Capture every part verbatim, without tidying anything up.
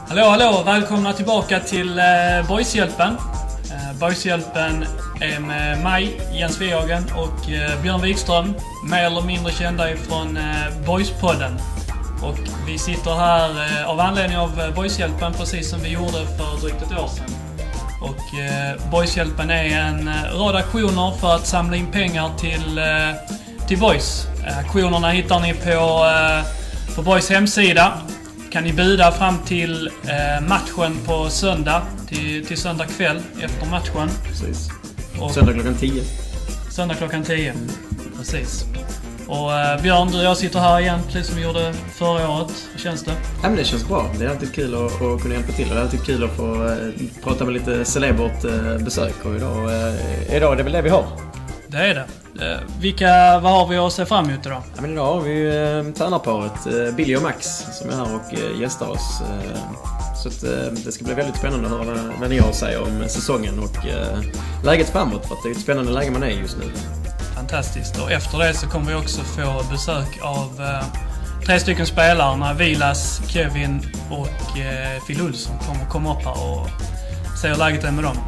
Hallå, hallå! Välkomna tillbaka till eh, Boyshjälpen. Eh, Boyshjälpen är med mig, Jens Wehagen och eh, Björn Wikström, mer eller mindre kända ifrån eh, Boyspodden. Och vi sitter här eh, av anledning av eh, Boyshjälpen, precis som vi gjorde för drygt ett år sedan. Och eh, Boyshjälpen är en eh, rad aktioner för att samla in pengar till, eh, till Boys. Eh, aktionerna hittar ni på, eh, på Boys hemsida. Kan ni buda fram till eh, matchen på söndag, till, till söndag kväll efter matchen. Precis. Och söndag klockan tio. Söndag klockan tio, mm. Precis. Och eh, Björn, du och jag sitter här igen, precis som vi gjorde förra året. Hur känns det? Ja, men det känns bra. Det är alltid kul att, att kunna hjälpa till. Det är alltid kul att få eh, prata med lite celebert eh, besök. Och idag, eh, idag är det väl det vi har. Det är det. Eh, vilka, vad har vi att se fram emot idag? Ja, men idag har vi ju eh, tränarparet eh, Billy och Max som är här och eh, gästar oss. Eh, så att, eh, det ska bli väldigt spännande att höra vad, vad ni har att säga om säsongen och eh, läget framåt. För att det är ett spännande läge man är just nu. Fantastiskt. Och efter det så kommer vi också få besök av eh, tre stycken spelare. Vilas, Kevin och eh, Phil Olsson kommer komma upp här och se hur läget är med dem.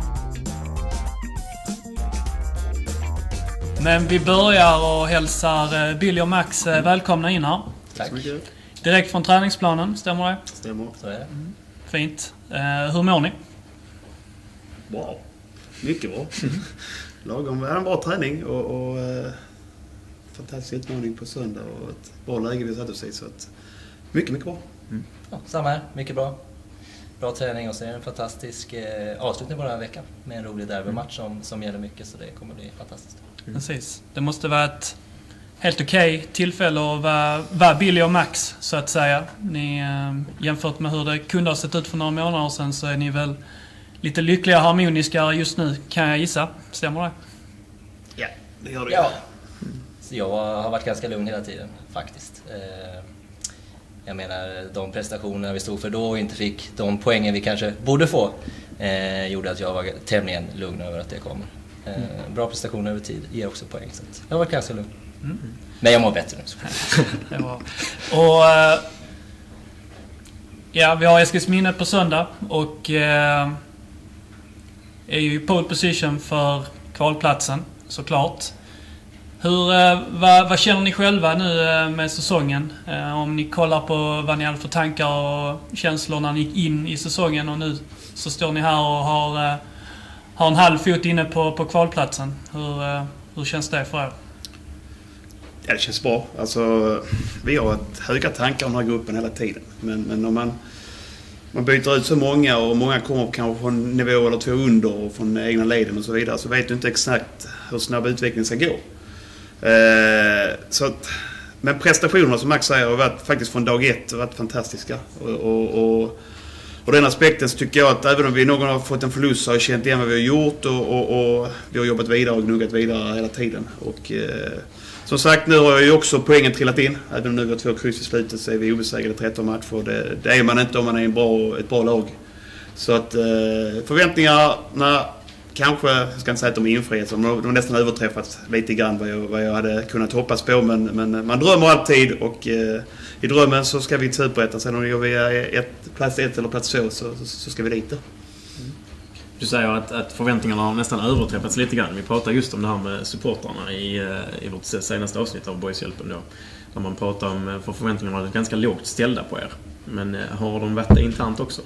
Men vi börjar och hälsar Billy och Max välkomna in här. Tack. Direkt från träningsplanen, stämmer det? Stämmer, så är det. Mm. Fint. Eh, hur mår ni? Bra. Mycket bra. Lagom, en bra träning och, och eh, fantastisk utmaning på söndag och ett bra läge vi satt oss i. Så att, mycket, mycket bra. Mm. Ja, samma här, mycket bra. Bra träning och så är det en fantastisk eh, avslutning på den här veckan med en rolig derbymatch som, som gäller mycket, så det kommer bli fantastiskt. Mm. Precis. Det måste vara ett helt okej okay tillfälle att vara, vara Billy och Max, så att säga. Ni, eh, jämfört med hur det kunde ha sett ut för några månader sedan så är ni väl lite lyckliga och harmoniska just nu, kan jag gissa. Stämmer det? Ja, det gör det. Ja. Så jag har varit ganska lugn hela tiden, faktiskt. Eh, jag menar, de prestationerna vi stod för då och inte fick de poängen vi kanske borde få eh, gjorde att jag var tämligen lugn över att det kommer. Eh, bra prestationer över tid ger också poäng, så jag har varit ganska lugn. Mm. Men jag mår bättre nu. Det var. Och äh, ja, vi har Eskilsminne på söndag och äh, är ju i pole position för kvalplatsen, såklart. Hur, äh, vad, vad känner ni själva nu äh, med säsongen? Äh, om ni kollar på vad ni hade för tankar och känslor när ni gick in i säsongen, och nu så står ni här och har, äh, har en halv fot inne på, på kvalplatsen. Hur, äh, hur känns det för er? Ja, det känns bra. Alltså, vi har höga tankar om den här gruppen hela tiden. Men, men om man, man byter ut så många och många kommer kanske från en nivå eller två under och från egna leden och så vidare, så vet du inte exakt hur snabb utvecklingen ska gå. Eh, så att, men prestationerna som Max säger har varit faktiskt från dag ett varit fantastiska. Och, och, och, och den aspekten så tycker jag att även om vi någon har fått en förlust så har vi känt igen vad vi har gjort och, och, och vi har jobbat vidare och gnuggat vidare hela tiden. Och eh, som sagt, nu har ju också poängen trillat in. Även om nu vi har två kryss i slutet så är vi obesegrade tretton matcher. Det, det är man inte om man är en bra, ett bra lag. Så att eh, förväntningarna kanske, jag ska inte säga att de är infriats, de har nästan överträffat lite grann vad jag, vad jag hade kunnat hoppas på. Men, men man drömmer alltid och eh, i drömmen så ska vi till Superettan. Sen om vi är ett, plats ett eller plats två så, så, så ska vi dit. Du säger att, att förväntningarna har nästan överträffats lite grann. Vi pratar just om det här med supportrarna i, i vårt senaste avsnitt av Boyshjälpen då. Där man pratar om, för förväntningarna är ganska lågt ställda på er. Men har de varit det internt också?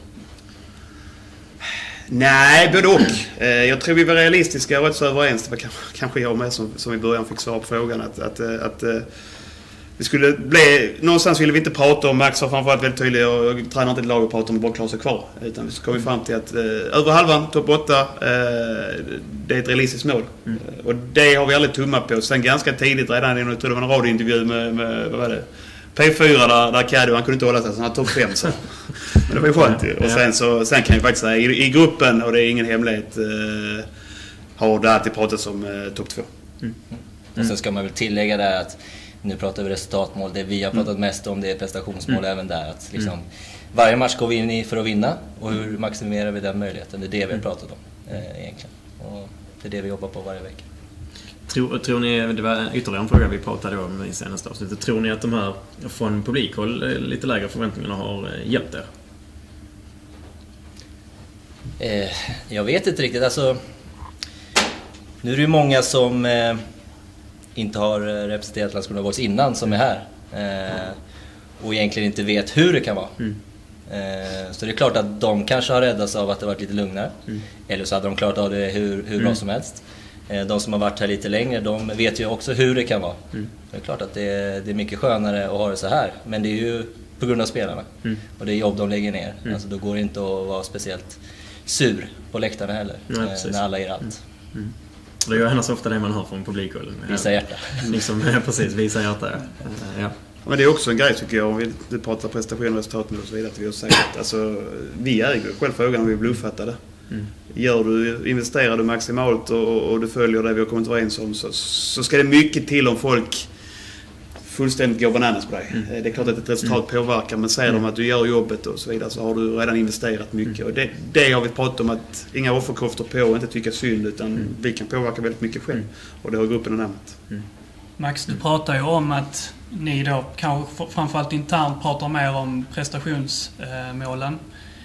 Nej, både och. Jag tror vi var realistiska och rätt så överens. Det var kanske jag med som, som i början fick svara på frågan. Att, att, att, att vi skulle bli, någonstans ville vi inte prata om, Max var framförallt väldigt tydlig och jag tränar inte ett lag och pratar om att bara klara sig kvar. Utan så kom vi fram till att eh, över halvan, topp åtta, eh, det är ett realistiskt mål. Mm. Och det har vi aldrig tummat på. Sen ganska tidigt redan, jag tror det var en radiointervju med, med vad var det? P fyra där, där Caddy, han kunde inte hålla sig, så han topp fem. Så. Men det var ju skönt. Och sen, så, sen kan jag faktiskt säga, i, i gruppen, och det är ingen hemlighet, eh, har det alltid pratats om eh, topp två. Mm. Mm. Och sen ska man väl tillägga där att nu pratar vi resultatmål. Det vi har pratat mm. mest om, det är prestationsmål mm. även där. Att liksom, mm. varje match går vi in i för att vinna. Och hur maximerar vi den möjligheten? Det är det vi har pratat om eh, egentligen. Och det är det vi jobbar på varje vecka. Tror, tror ni, det var ytterligare en fråga vi pratade om i senaste avsnittet. Tror ni att de här från publikhåll lite lägre förväntningarna har hjälpt er? Eh, jag vet inte riktigt. Alltså, nu är det ju många som eh, inte har representerat Landskrona Boys innan som är här. Eh, och egentligen inte vet hur det kan vara. Mm. Eh, så det är klart att de kanske har räddats av att det varit lite lugnare. Mm. Eller så hade de klarat av det hur, hur bra mm. som helst. Eh, de som har varit här lite längre, de vet ju också hur det kan vara. Mm. Det är klart att det är, det är mycket skönare att ha det så här. Men det är ju på grund av spelarna. Mm. Och det är jobb de lägger ner. Mm. Alltså, då går det inte att vara speciellt sur på läktarna heller. Ja, eh, när alla ger allt. Mm. Mm. Det är ju annars ofta det man har från publikhållen. Visa hjärta. liksom, ja, precis, visa hjärta. Ja. Men det är också en grej tycker jag, om vi, vi pratar prestation, resultat och så vidare, att vi har sagt att alltså, vi äger själv frågan om vi blir uppfattade. Mm. Gör du, investerar du maximalt och, och du följer det vi har kommit överens om, så, så ska det mycket till om folk fullständigt går bananas på dig. Mm. Det är klart att ett resultat mm. påverkar, men säger mm. de att du gör jobbet och så vidare, så har du redan investerat mycket. Mm. Och det, det har vi pratat om, att inga offerkoftor på och inte tycka synd, utan mm. vi kan påverka väldigt mycket själv. Mm. Och det har gruppen nämnt. Mm. Max, du pratar ju om att ni då kanske framförallt internt pratar mer om prestationsmålen.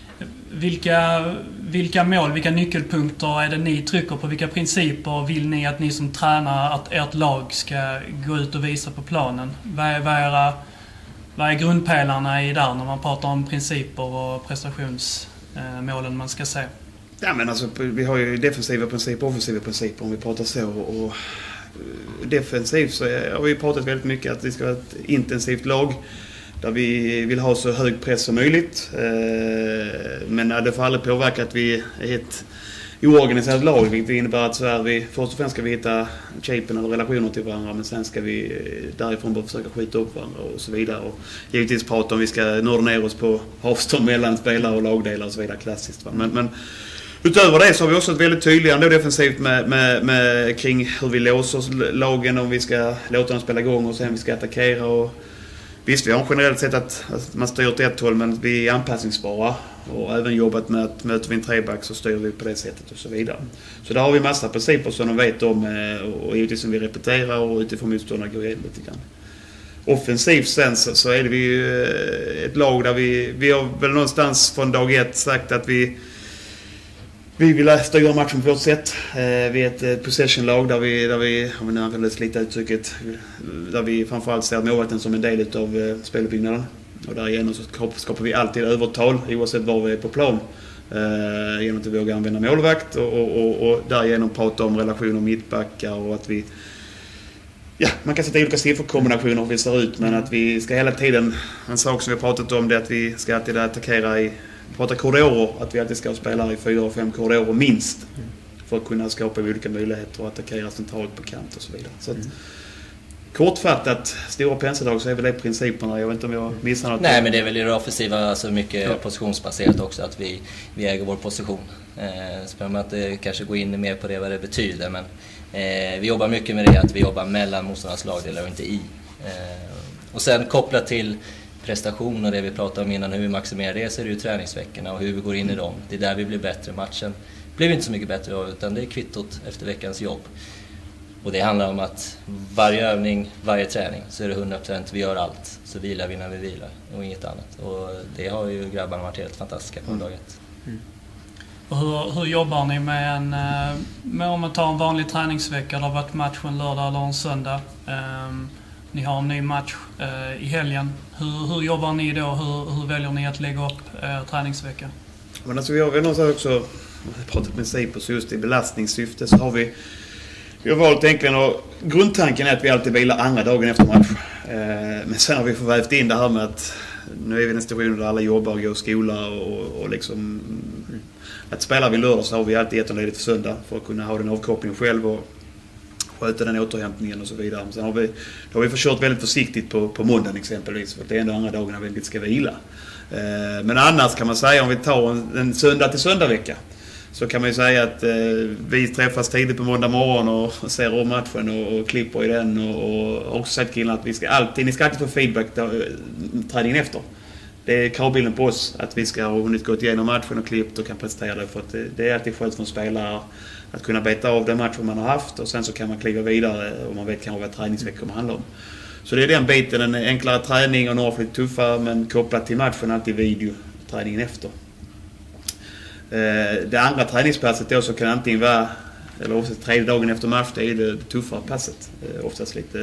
Vilka, vilka mål, vilka nyckelpunkter är det ni trycker på? Vilka principer vill ni att ni som tränare, att ert lag ska gå ut och visa på planen? Vad är, vad är, vad är grundpelarna i där när man pratar om principer och prestationsmålen man ska se? Ja, men alltså, vi har ju defensiva principer och offensiva principer om vi pratar så. Och defensivt så har vi pratat väldigt mycket att vi ska vara ett intensivt lag där vi vill ha så hög press som möjligt. Men det får aldrig påverka att vi är ett oorganiserat lag, vilket innebär att så här vi, först och främst ska vi hitta shapen eller relationer till varandra, men sen ska vi därifrån bara försöka skita upp varandra och så vidare. Och givetvis prata om vi ska nörda ner oss på avstånd mellan spelare och lagdelar och så vidare, klassiskt. Va? Men, men utöver det så har vi också ett väldigt tydligt ändå defensivt med, med, med, kring hur vi låser lagen, om vi ska låta dem spela igång och sen vi ska attackera. Och visst, vi har generellt sett att, att man styr åt ett håll, men vi är anpassningsbara. Och även jobbat med att möter vi en treback så styr vi på det sättet och så vidare. Så där har vi massa principer som de vet om, och givetvis som vi repeterar och utifrån motståndarna går igenom lite grann. Offensivt sen så, så är det vi ett lag där vi, vi har väl någonstans från dag ett sagt att vi Vi vill styra matchen på vårt sätt. Vi är ett possession-lag där vi, där vi, om vi nu använder slita uttrycket, där vi framförallt ser målvakten som en del av speluppbyggnaden. Och därigenom så skapar vi alltid övertal oavsett var vi är på plan. Genom att vi vågar använda målvakt och, och, och, och därigenom prata om relationer mittbackar och att vi... Ja, man kan sätta olika sifferkombinationer hur vi ser ut, men att vi ska hela tiden... En sak som vi har pratat om det är att vi ska alltid attackera i... Prata korridorer, att vi alltid ska spela i fyra och fem korridorer minst för att kunna skapa olika möjligheter och attackera centralt på kant och så vidare. Så att, mm. kortfattat, stora penseldrag så är väl det principerna. Jag vet inte om jag missar något. Nej, men det är väl i det offensiva alltså mycket ja. positionsbaserat också, att vi, vi äger vår position. Eh, så behöver man inte kanske gå in mer på det vad det betyder, men eh, vi jobbar mycket med det, att vi jobbar mellan motståndarnas lagdelar och inte i. Eh, och sen kopplat till prestation och det vi pratade om innan, hur vi maximerar det, så är det ju träningsveckorna och hur vi går in i dem. Det är där vi blir bättre. Matchen blev inte så mycket bättre av, utan det är kvittot efter veckans jobb. Och det handlar om att varje övning, varje träning så är det hundra procent vi gör allt. Så vilar vi när vi vilar och inget annat. Och det har ju grabbarna varit helt fantastiska på daget. Mm. Och hur, hur jobbar ni med en, med om man tar en vanlig träningsvecka? Det har varit match en lördag eller en söndag. Um, Ni har en ny match eh, i helgen. Hur, hur jobbar ni då? Hur, hur väljer ni att lägga upp eh, träningsvecka? Men alltså, vi har väl någonstans också pratat principer, så just i belastningssyfte så har vi vi har valt egentligen, och grundtanken är att vi alltid vilar andra dagen efter match. Eh, men sen har vi förvävt in det här med att nu är vi i en situation där alla jobbar och går i skola och, och liksom att spelar vi lördag så har vi alltid ett och ledigt för söndag för att kunna ha den avkopplingen själv och sköta den återhämtningen och så vidare. Sen har vi, då har vi försökt väldigt försiktigt på, på måndagen exempelvis, för det är ändå andra dagarna vi inte ska vila. Eh, men annars kan man säga, om vi tar en, en söndag till söndag vecka, så kan man ju säga att eh, vi träffas tidigt på måndag morgon och, och ser om matchen och, och klipper i den och, och också sagt killarna att vi ska alltid, ni ska alltid få feedback då, träningen efter. Det är kravbilden på oss att vi ska ha hunnit gått igenom matchen och klippt och kan prestera det, för att det, det är alltid skönt för en spelare att kunna beta av den matchen man har haft och sen så kan man kliva vidare och man vet kanske vad träningsveckor man handlar om. Så det är den biten, en enklare träning och några lite tuffare, men kopplat till matchen alltid videoträningen efter. Det andra träningspasset då så kan antingen vara, eller oftast tredje dagen efter match, det är det tuffare passet. Oftast lite,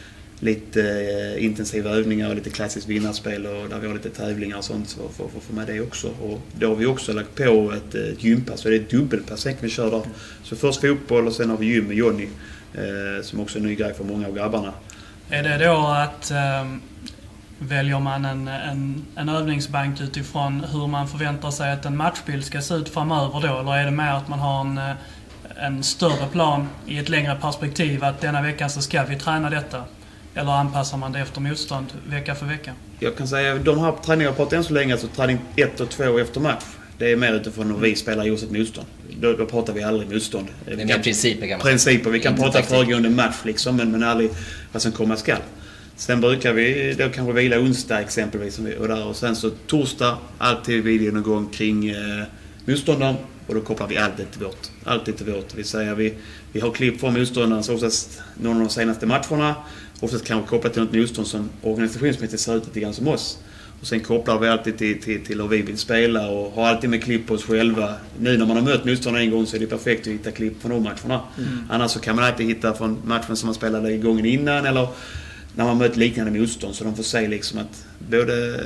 lite intensiva övningar och lite klassiskt vinnarspel och där vi har lite tävlingar och sånt för att få med det också. Och då har vi också lagt på ett, ett gympass, så det är ett dubbelpass som vi kör där. Så först fotboll och sen har vi gym med Johnny som också är en ny grej för många av grabbarna. Är det då att um, väljer man en, en, en övningsbank utifrån hur man förväntar sig att en matchbild ska se ut framöver då? Eller är det mer att man har en, en större plan i ett längre perspektiv att denna veckan så ska vi träna detta? Eller anpassar man det efter motstånd vecka för vecka? Jag kan säga att de här träningarna på än så länge, så träning ett och två efter match. Det är mer utifrån hur vi spelar just ett motstånd. Då, då pratar vi aldrig motstånd. Det är mer principer kan man säga. Principer. Vi kan inte prata föregående match liksom, men, men aldrig vad som komma skall. Sen brukar vi då kanske vila onsdag exempelvis. Och, där. Och sen så torsdag, alltid videogenomgång kring eh, motståndaren. Och då kopplar vi alltid till vårt. Alltid till vårt. Vi säger vi, vi har klipp från motståndaren så oftast någon av de senaste matcherna. Oftast kan vi koppla till något motstånd som organisationsmässigt ser ut lite grann som oss. Och sen kopplar vi alltid till, till, till hur vi vill spela och har alltid med klipp på oss själva. Nu när man har mött motståndaren en gång så är det perfekt att hitta klipp från de matcherna. Mm. Annars så kan man alltid hitta från matchen som man spelade gången innan eller när man mött liknande motstånd, så de får säga liksom att både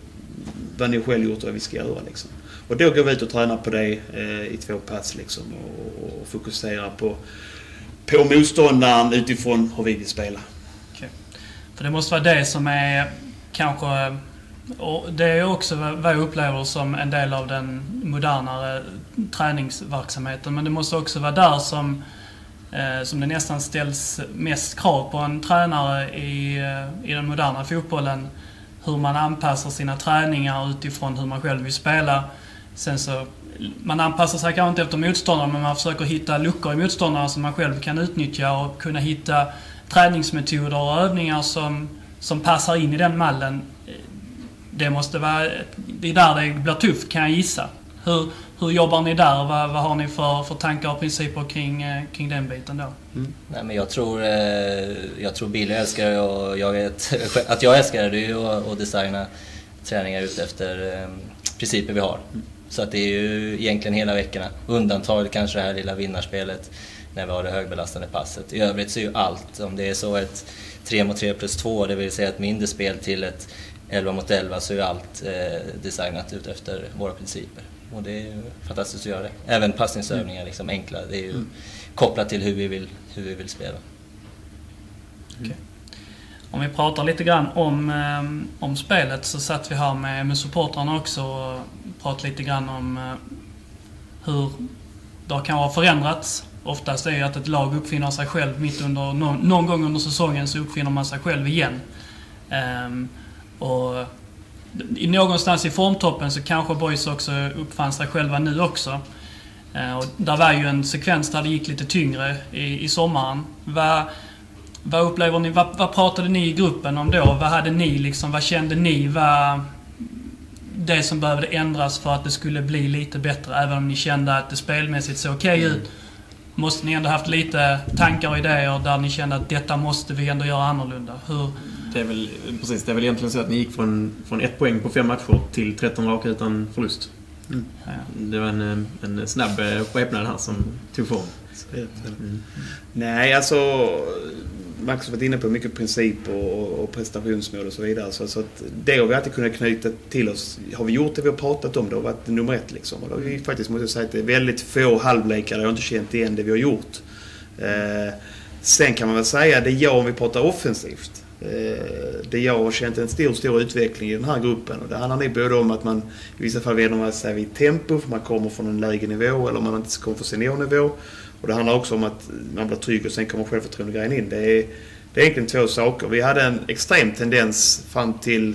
vad ni själv gjort och vad vi ska göra liksom. Och då går vi ut och tränar på det eh, i två pass liksom och, och fokuserar på, på motståndaren utifrån hur vi vill spela. Okay. För det måste vara det som är kanske, och det är också vad jag upplever som en del av den modernare träningsverksamheten, men det måste också vara där som eh, som det nästan ställs mest krav på en tränare i, i den moderna fotbollen, hur man anpassar sina träningar utifrån hur man själv vill spela. Sen så, man anpassar sig kanske inte efter motståndare, men man försöker hitta luckor i motståndare som man själv kan utnyttja och kunna hitta träningsmetoder och övningar som, som passar in i den mallen. Det måste vara, det är där det blir tufft kan jag gissa. Hur, hur jobbar ni där? Vad, vad har ni för, för tankar och principer kring, kring den biten då? Mm. Nej, men jag tror, jag tror Billy älskar det och jag vet, att jag älskar det och, och designa träningar ut efter principer vi har. Så att det är ju egentligen hela veckorna. Undantaget kanske det här lilla vinnarspelet när vi har det högbelastande passet. I övrigt så är ju allt, om det är så ett tre mot tre plus två, det vill säga ett mindre spel till ett elva mot elva, så är allt eh, designat ut efter våra principer. Och det är ju fantastiskt att göra det. Även passningsövningar liksom enkla. Det är ju mm. kopplat till hur vi vill, hur vi vill spela. Okay. Om vi pratar lite grann om, eh, om spelet, så satt vi här med, med supportrarna också och pratade lite grann om eh, hur det kan ha förändrats. Oftast är det att ett lag uppfinner sig själv mitt under, någon, någon gång under säsongen så uppfinner man sig själv igen. Eh, och någonstans i formtoppen så kanske Boys också uppfann sig själva nu också. Och där var ju en sekvens där det gick lite tyngre i, i sommaren. Vad, vad upplever ni, vad, vad pratade ni i gruppen om då? Vad hade ni liksom, vad kände ni var det som behövde ändras för att det skulle bli lite bättre? Även om ni kände att det spelmässigt såg okej ut, måste ni ändå haft lite tankar och idéer där ni kände att detta måste vi ändå göra annorlunda? Hur? Det är väl, precis, det är väl egentligen så att ni gick från, från ett poäng på fem matcher till tretton raka utan förlust. Mm. Ja. Det var en, en snabb skepnad här som tog form. Mm. Nej, alltså Max har varit inne på mycket princip och, och prestationsmål och så vidare. Så, så att det har vi alltid kunnat knyta till oss. Har vi gjort det vi har pratat om, det har varit nummer ett liksom. Och då vi faktiskt måste säga att det är väldigt få halvlekare, jag har inte känt igen det vi har gjort. Eh, sen kan man väl säga det jag om vi pratar offensivt. Det jag har känt en stor, stor utveckling i den här gruppen, och det handlar nog både om att man i vissa fall vänder sig vid tempo för man kommer från en lägre nivå eller man inte kommer från seniornivå, och det handlar också om att man blir trygg och sen kommer självförtroende grejen in. Det är, det är egentligen två saker. Vi hade en extrem tendens fram till,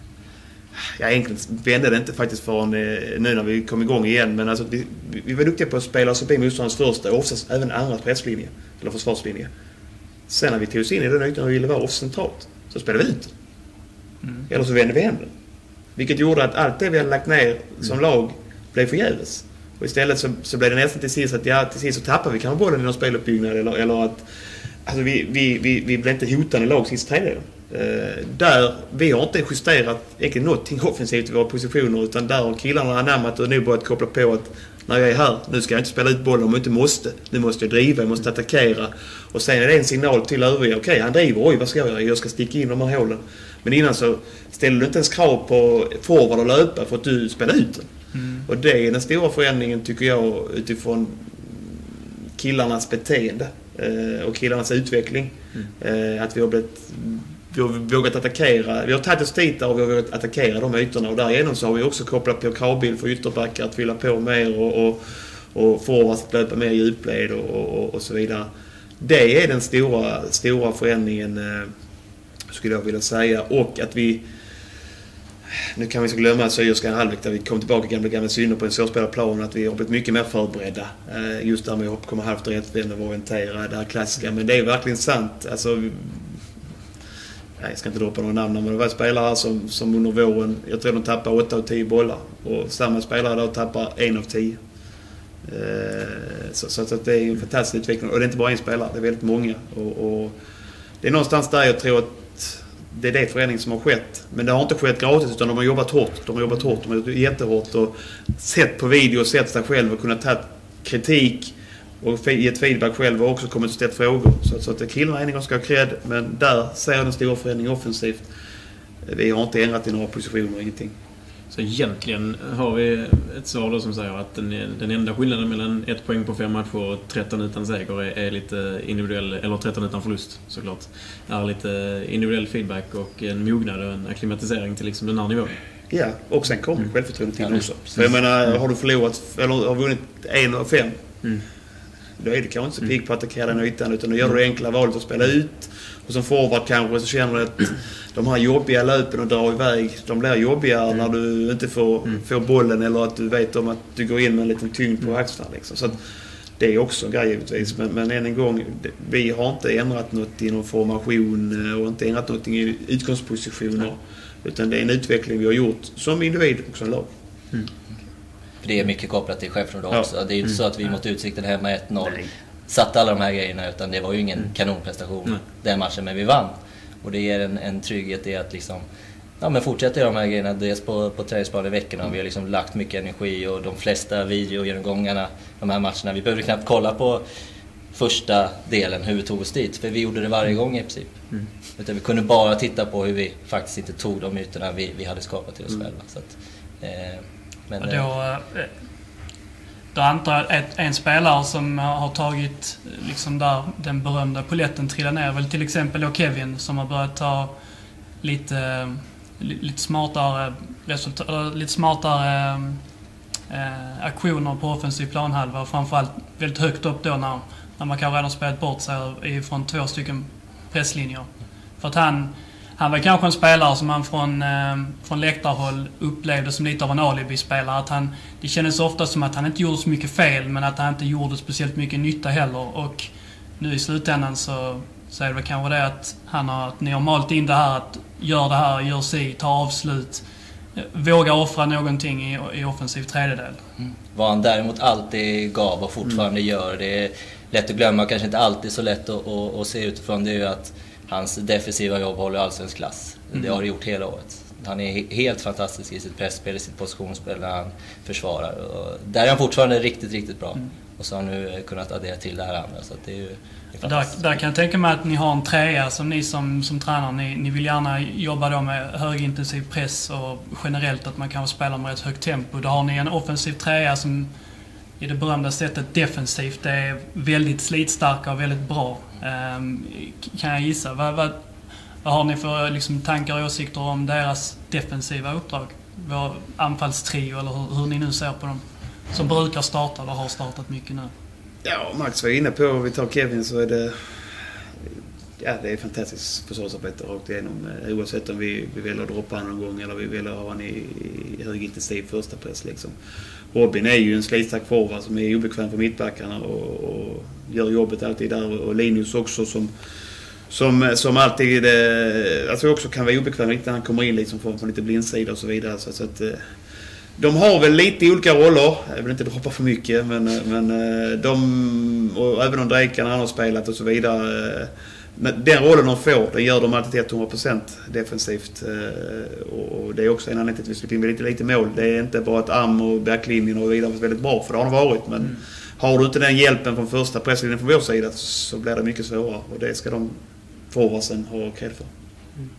jag egentligen vände det inte faktiskt förrän nu när vi kom igång igen, men alltså vi, vi var duktiga på att spela oss upp i motståndarens första och oftast även andra presslinje eller försvarslinje. Sen när vi tog oss in i den ytan och ville vara off-centralt så spelade vi ut. Mm. Eller så vände vi hem den. Vilket gjorde att allt det vi hade lagt ner som lag blev förgäves. Och istället så, så blev det nästan till sist att ja, till sist så tappar vi kanske bollen i någon speluppbyggnad eller, eller att, Alltså vi, vi, vi, vi blev inte hotande lag sista tredjedelen. Uh, där vi har inte justerat egentligen någonting offensivt i våra positioner, utan där har killarna anammat och nu börjat koppla på att när jag är här, nu ska jag inte spela ut bollen om jag inte måste. Nu måste jag driva, jag måste attackera. Och sen är det en signal till övriga. Okej, okay, han driver. Oj, vad ska jag göra? Jag ska sticka in de här hålen. Men innan så ställer du inte ens krav på forward och löpa för att du spelar ut den. Mm. Och det är den stora förändringen tycker jag utifrån killarnas beteende eh, och killarnas utveckling. Mm. Eh, att vi har blivit... Vi har vågat attackera. Vi har tagit oss dit och vi har vågat attackera de ytorna. Och därigenom så har vi också kopplat på kravbild för ytterbackar att fylla på mer och, och, och få oss att löpa mer djupled och, och, och så vidare. Det är den stora, stora förändringen eh, skulle jag vilja säga. Och att vi... Nu kan vi så glömma Syriska halvlek där vi kom tillbaka gamla gamla synder på en svårspelad plan, att vi har blivit mycket mer förberedda. Eh, just där med att komma halvt rätt vända och orientera, det här klassiska. Men det är verkligen sant. Alltså... Nej, jag ska inte droppa några namn, men det var spelare som, som under våren, jag tror de tappar åtta av tio bollar. Och samma spelare då tappar en av tio. Eh, så, så att det är en fantastisk utveckling. Och det är inte bara en spelare, det är väldigt många. Och, och det är någonstans där jag tror att det är det förändring som har skett. Men det har inte skett gratis, utan de har jobbat hårt. De har jobbat hårt, de har jobbat jättehårt. Och sett på video, sett sig själv och kunnat ta kritik och gett feedback själv och också kommit och ställt frågor. Så, så att killarna en gång ska ha cred, men där ser jag den stora förändringen offensivt. Vi har inte ändrat i några positioner, ingenting. Så egentligen har vi ett svar då som säger att den, den enda skillnaden mellan ett poäng på fem matcher och tretton utan seger är, är lite individuell, eller tretton utan förlust såklart. Det är lite individuell feedback och en mognad och en akklimatisering till liksom den här nivån. Ja, och sen kommer mm. självförtroende till ja, också. För jag menar, har du förlorat eller har vunnit en av fem, mm. då är du kanske inte så pigg på att attackera den ytan, utan då gör du det enkla valet att spela ut. Och som forward kanske så känner du att de här jobbiga löpen och drar iväg, de blir jobbigare mm. när du inte får, mm. får bollen, eller att du vet om att du går in med en liten tyngd på axlarna. Liksom. Så att det är också en grej givetvis. Men, men än en gång, vi har inte ändrat något i någon formation och inte ändrat något i utgångspositioner. Mm. Utan det är en utveckling vi har gjort som individ och som lag. Mm. För det är mycket kopplat till självförtroende ja. också. Det är ju inte mm. så att vi mot Utsikten hemma ett noll satte alla de här grejerna, utan det var ju ingen mm. kanonprestation mm. den matchen, men vi vann. Och det ger en, en trygghet i att liksom, ja, men fortsätter de här grejerna dels på, på träningsplan i veckorna. Mm. Vi har liksom lagt mycket energi och de flesta videogenomgångarna de här matcherna. Vi behövde knappt kolla på första delen hur vi tog oss dit, för vi gjorde det varje gång i princip. Mm. Utan vi kunde bara titta på hur vi faktiskt inte tog de ytorna vi, vi hade skapat till oss mm. själva. Så att, eh, men, och då, eh, då antar jag att en spelare som har tagit liksom där den berömda poletten trillar ner, väl till exempel då Kevin, som har börjat ta lite, lite smartare resultat, lite smartare eh, aktioner på offensiv planhalva, och framförallt väldigt högt upp då när, när man kanske redan spelat bort sig från två stycken presslinjer. För att han Han var kanske en spelare som man från, eh, från läktarhåll upplevde som lite av en alibi-spelare. Att han, det kändes ofta som att han inte gjorde så mycket fel, men att han inte gjorde speciellt mycket nytta heller. Och nu i slutändan så, så är det väl kanske det att, han har, att ni har malt in det här, att gör det här, gör sig, ta avslut, våga offra någonting i, i offensiv tredjedel. Mm. Vad han däremot alltid gav och fortfarande mm. gör, det är lätt att glömma, kanske inte alltid så lätt att, att, att se utifrån, det är ju att hans defensiva jobb håller allsvensk klass. Mm. Det har det gjort hela året. Han är helt fantastisk i sitt pressspel, i sitt positionsspel när han försvarar. Och där är han fortfarande riktigt, riktigt bra. Mm. Och så har han nu kunnat addera till det här andra. Så att det är ju det är där, där kan jag tänka mig att ni har en trea som ni som, som tränare, ni, ni vill gärna jobba då med högintensiv press och generellt att man kan spela med ett högt tempo. Då har ni en offensiv trea som i det berömda sättet defensivt är väldigt slitstarka och väldigt bra. Um, kan jag gissa. Vad, vad, vad har ni för liksom, tankar och åsikter om deras defensiva uppdrag? Vår anfallstrio, eller hur, hur ni nu ser på dem? Som brukar starta eller har startat mycket nu. Ja, Max var inne på, om vi tar Kevin, så är det ja, det är fantastiskt försvarsarbete rakt igenom. Oavsett om vi, vi väljer att droppa han någon gång eller vi väljer att ha han i, i högintensiv första press liksom. Robin är ju en slitstark forward som är obekväm för mittbackarna och, och gör jobbet alltid där, och Linus också som som, som alltid alltså också kan vara obekväm när han kommer in liksom från, från lite blindsida och så vidare, så, så att de har väl lite olika roller. Jag vill inte droppa för mycket, men, men de, och även om Drejkan han har spelat och så vidare, men den rollen de får, den gör de alltid till hundra procent defensivt. Och det är också en anledning till att vi släpper in lite, lite mål. Det är inte bara att arm och backlinjen och vidare väldigt bra, för det har de varit, men mm. har du inte den hjälpen från första presslinjen från vår sida så blir det mycket svårare, och det ska de forwardsen ha cred för. Mm.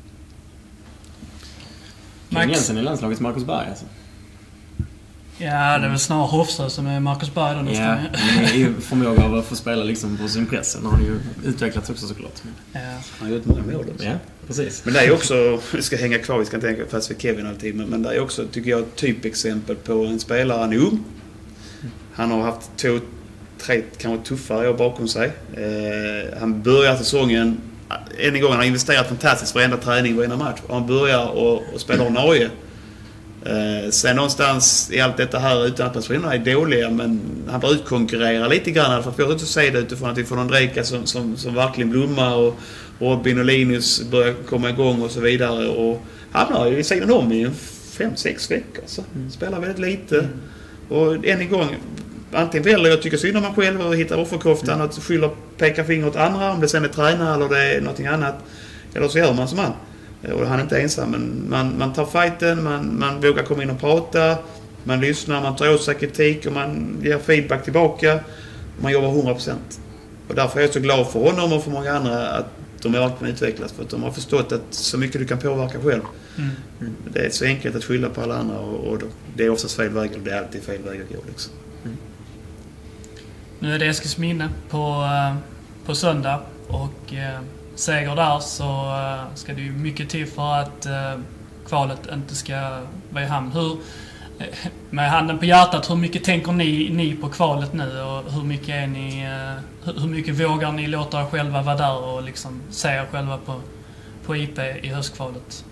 Kevin Jensen i landslagets Marcus Berg alltså. Ja, det är väl snarare Hofsö som är Marcus Berg då nästan. Ja, men det är ju förmåga av att få spela liksom på sin press. Han har ju utvecklats också såklart. Ja. Han har gjort många mål också. Ja, precis. Men det är också, vi ska hänga kvar, vi ska inte tänka fast för Kevin alltid, men, men det är också, tycker jag, ett typexempel på en spelare, han är ung. Han har haft två, tre kanske tuffare år bakom sig. Eh, han börjar säsongen, än en gång, han har investerat fantastiskt varenda träning, varenda match. Och han börjar och, och spela ordinarie. Eh, sen någonstans i allt detta här, utan att personerna är dåliga, men han får utkonkurrera lite grann, för att få ut att se det utifrån att vi får någon Drejka som, som, som verkligen blommar, och Robin och Linus börjar komma igång och så vidare, och hamnar ju i sidan om i fem, sex veckor så mm. spelar väldigt lite mm. och än en gång, antingen väljer jag tycker synd om man själv och hittar offerkoftan mm. och skyller, pekar finger åt andra, om det sen är tränare eller det är någonting annat, eller så gör man som man. Och han är inte ensam, men man, man tar fighten, man, man vågar komma in och prata, man lyssnar, man tar åt sig kritik och man ger feedback tillbaka, man jobbar hundra procent. Och därför är jag så glad för honom och för många andra att de har verkligen utvecklats, för att de har förstått att så mycket du kan påverka själv. Mm. Mm. Det är så enkelt att skylla på alla andra, och, och det är oftast fel väg, och det är alltid fel väg att gå liksom. Mm. Nu är det Eskilsminne på, på söndag, och eh, seger där så uh, ska det ju mycket till för att uh, kvalet inte ska vara i hamn. Hur, med handen på hjärtat, hur mycket tänker ni, ni på kvalet nu, och hur mycket är ni, uh, hur mycket vågar ni låta er själva vara där och liksom se er själva på, på I P i höstkvalet?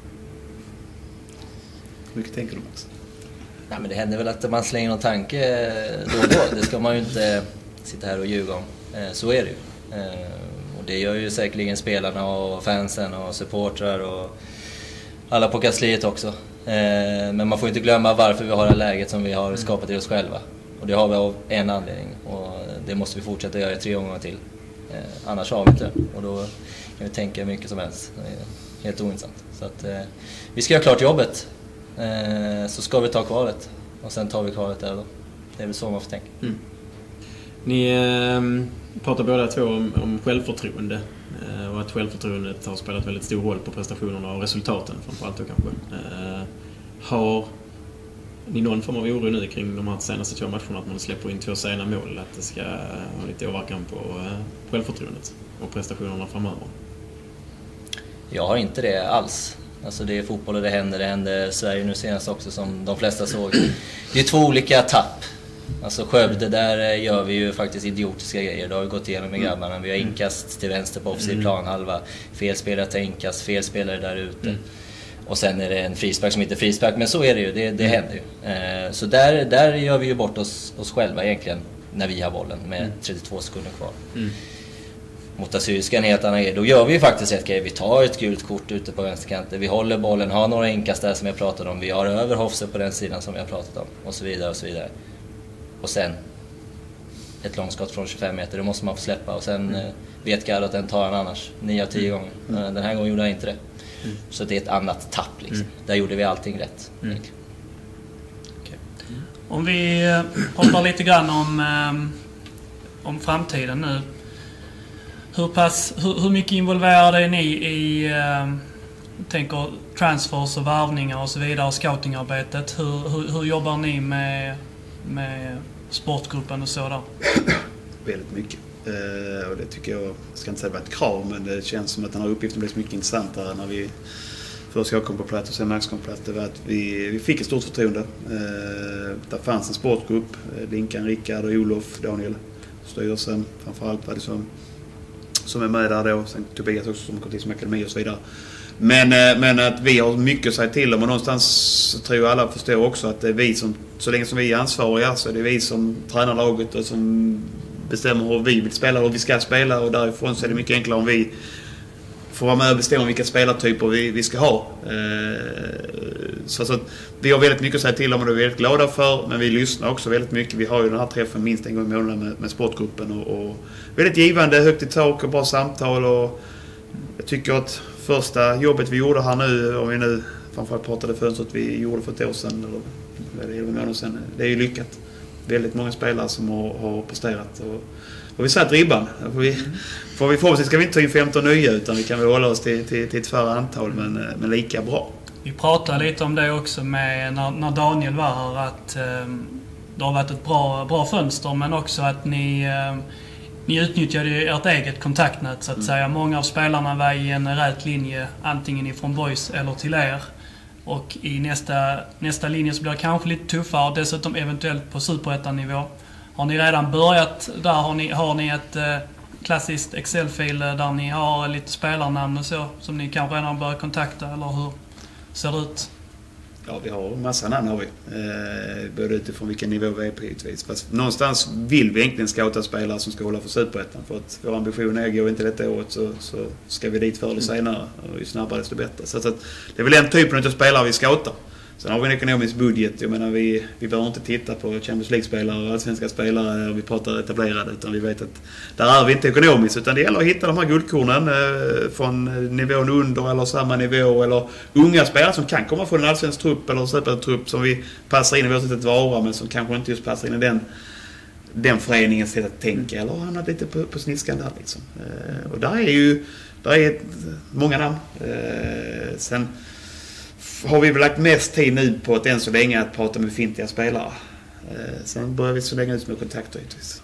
Hur mycket tänker du, Max? Ja, men det händer väl att man slänger någon tanke då och då. Det ska man ju inte sitta här och ljuga om. Så är det ju. Det gör ju säkerligen spelarna och fansen och supportrar och alla på kansliet också. Men man får inte glömma varför vi har det läget som vi har skapat i oss själva. Och det har vi av en anledning. Och det måste vi fortsätta göra tre gånger till. Annars har vi inte. Och då kan vi tänka mycket som helst. Det är helt ointressant. Så att vi ska göra klart jobbet. Så ska vi ta kvalet. Och sen tar vi kvalet där då. Det är väl så man får tänka. Mm. Ni eh, pratar båda två om, om självförtroende, eh, och att självförtroendet har spelat väldigt stor roll på prestationerna och resultaten framförallt då kanske. Eh, har ni någon form av oro nu kring de här senaste två matcherna, att man släpper in två sena mål, att det ska ha lite åverkan på eh, självförtroendet och prestationerna framöver? Jag har inte det alls. Alltså det är fotboll och det händer, det händer Sverige nu senast också som de flesta såg. Det är två olika tapp. Alltså Skövde, där gör vi ju faktiskt idiotiska grejer. Det har vi gått igenom med grabbarna. Vi har inkast till vänster på offensiv planhalva. Fel spelare till inkast, fel spelare där ute. Mm. Och sen är det en frispark som inte är frispark. Men så är det ju, det, det händer ju. Eh, så där, där gör vi ju bort oss, oss själva egentligen när vi har bollen med trettiotvå sekunder kvar. Mm. Mot Assyriska en helt annan grej. Då gör vi ju faktiskt ett grej. Vi tar ett gult kort ute på vänsterkanten. Vi håller bollen, har några inkast där som jag pratade om. Vi har över Hofse på den sidan som jag pratat om. Och så vidare och så vidare. Och sen ett långskott från tjugofem meter, det måste man få släppa. Och sen mm. vet Gard att den tar han annars nio av tio gånger. Mm. Den här gången gjorde han inte det. Mm. Så det är ett annat tapp liksom. Mm. Där gjorde vi allting rätt. Mm. Okay. Mm. Om vi pratar lite grann om, eh, om framtiden nu. Hur, pass, hur, hur mycket involverade är ni i eh, tänker transfers och varvningar och så vidare, och scoutingarbetet? Hur, hur, hur jobbar ni med med sportgruppen och så där? Väldigt mycket. Eh, och det tycker jag, jag ska inte säga att det var ett krav, men det känns som att den här uppgiften blev så mycket intressantare när vi först jag kom på plats och sen Max kom på plats. Det var att vi, vi fick ett stort förtroende. Eh, där fanns en sportgrupp, Linkan, Rickard och Olof, Daniel, styrelsen framförallt var det som, som är med där då. Sen Tobias också som kom till som akademi och så vidare. Men, men att vi har mycket att säga till om, och någonstans så tror jag alla förstår också att det är vi som, så länge som vi är ansvariga, så är det vi som tränar laget och som bestämmer hur vi vill spela och hur vi ska spela, och därifrån så är det mycket enklare om vi får vara med och bestämma vilka spelartyper vi, vi ska ha. så, så att vi har väldigt mycket att säga till om och det är vi väldigt glada för, men vi lyssnar också väldigt mycket. Vi har ju den här träffen minst en gång i månaden med, med sportgruppen och, och väldigt givande, högt i tak och bra samtal. Och jag tycker att första jobbet vi gjorde här nu, om vi nu framförallt pratade fönstret vi gjorde för ett år sedan eller elva månader sedan, det är ju lyckat. Väldigt många spelare som har, har presterat och, och vi satt ribban. Får vi, får vi förhoppningsvis ska vi inte ta in femton nya utan vi kan väl hålla oss till, till, till ett färre antal men, men lika bra. Vi pratade lite om det också med när, när Daniel var här att eh, det har varit ett bra, bra fönster men också att ni, eh, ni utnyttjade ert eget kontaktnät så att mm. säga. Många av spelarna var i en rät linje antingen ifrån Boys eller till er. Och i nästa, nästa linje så blir det kanske lite tuffare och dessutom eventuellt på superettan-nivå. Har ni redan börjat där? Har ni, har ni ett eh, klassiskt Excel-fil där ni har lite spelarnamn och så som ni kanske redan börjat kontakta eller hur ser det ut? Ja, vi har massa namn har vi. Eh, både utifrån vilken nivå vi är på givetvis. Fast någonstans vill vi egentligen scouta spelare som ska hålla för superettan. För att vår ambition är, går inte detta året så, så ska vi dit förr eller senare. Och ju snabbare desto bättre. Så, så att det är väl den typen av spelare vi scoutar. Sen har vi en ekonomisk budget. Jag menar, vi, vi behöver inte titta på Champions League-spelare och allsvenska spelare och vi pratar etablerade. Utan vi vet att där är vi inte ekonomiskt. Utan det gäller att hitta de här guldkornen eh, från nivån under eller samma nivå. Eller unga spelare som kan komma från en allsvensk trupp eller en superettan-trupp som vi passar in i vårt sätt att vara men som kanske inte just passar in i den, den föreningens sätt att tänka. Eller hamnat lite på, på sniskan där liksom. Eh, och där är ju där är många namn. Eh, sen har vi väl lagt mest tid nu på att än så länge att prata med befintliga spelare. Eh, sen börjar vi så länge ut med kontakter givetvis.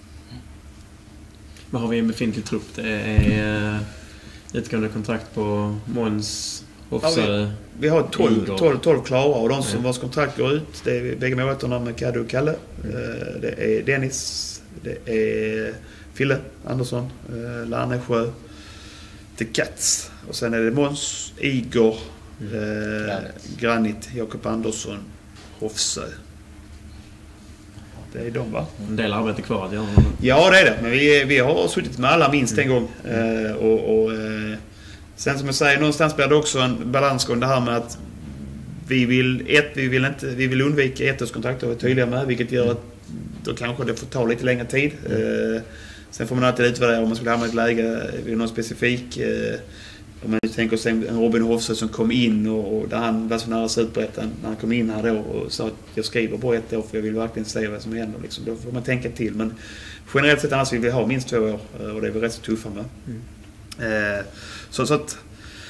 Vad har vi i en befintlig trupp? Det är utgående kontrakt på Måns, Hofsö. Ja, vi, vi har tolv klara och de som vars kontrakt går ut, det är bägge målvakterna med Kaddo och Kalle. Mm. Eh, det är Dennis, det är Fille Andersson, eh, Larnesjö, The Cats och sen är det Måns, Igor, Mm. Eh, Granit. Granit, Jakob Andersson, Hofsö. Det är de va? En del arbete kvar att göra. Ja det är det, men vi, vi har suttit med alla minst en gång. Mm. Eh, och, och, eh, sen som jag säger, någonstans blir det också en balansgång det här med att vi vill, ett, vi vill, inte, vi vill undvika ettårskontrakt och vara tydliga med, vilket gör att då kanske det får ta lite längre tid. Mm. Eh, sen får man alltid utvärdera om man skulle hamna i ett läge vid någon specifik eh, om man tänker sig en Robin Hofsö som kom in och, och där han var så nära superettan när han kom in här då och sa att jag skriver på ett år för jag vill verkligen se vad som händer liksom. Då får man tänka till, men generellt sett annars vill vi ha minst två år och det är vi rätt så tuffa med. Mm. Eh, så, så att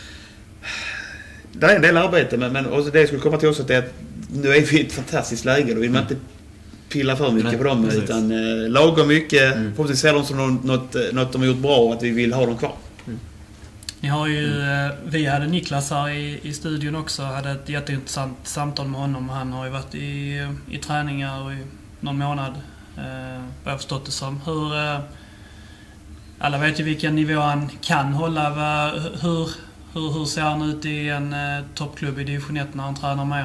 det är en del arbete men, men och det skulle komma till oss att det är att nu är vi i ett fantastiskt läge, då vill man inte pilla för mycket Nej, på dem precis. Utan eh, lagom mycket, mm. förhoppningsvis ser de som något, något de har gjort bra och att vi vill ha dem kvar. Ni har ju, mm. vi hade Niklas här i, i studion också, hade ett jätteintressant samtal med honom. Han har ju varit i, i träningar i någon månad, eh, vad jag förstått det som. Hur, eh, alla vet ju vilken nivå han kan hålla. Va, hur, hur, hur ser han ut i en eh, toppklubb i division ett när han tränar med?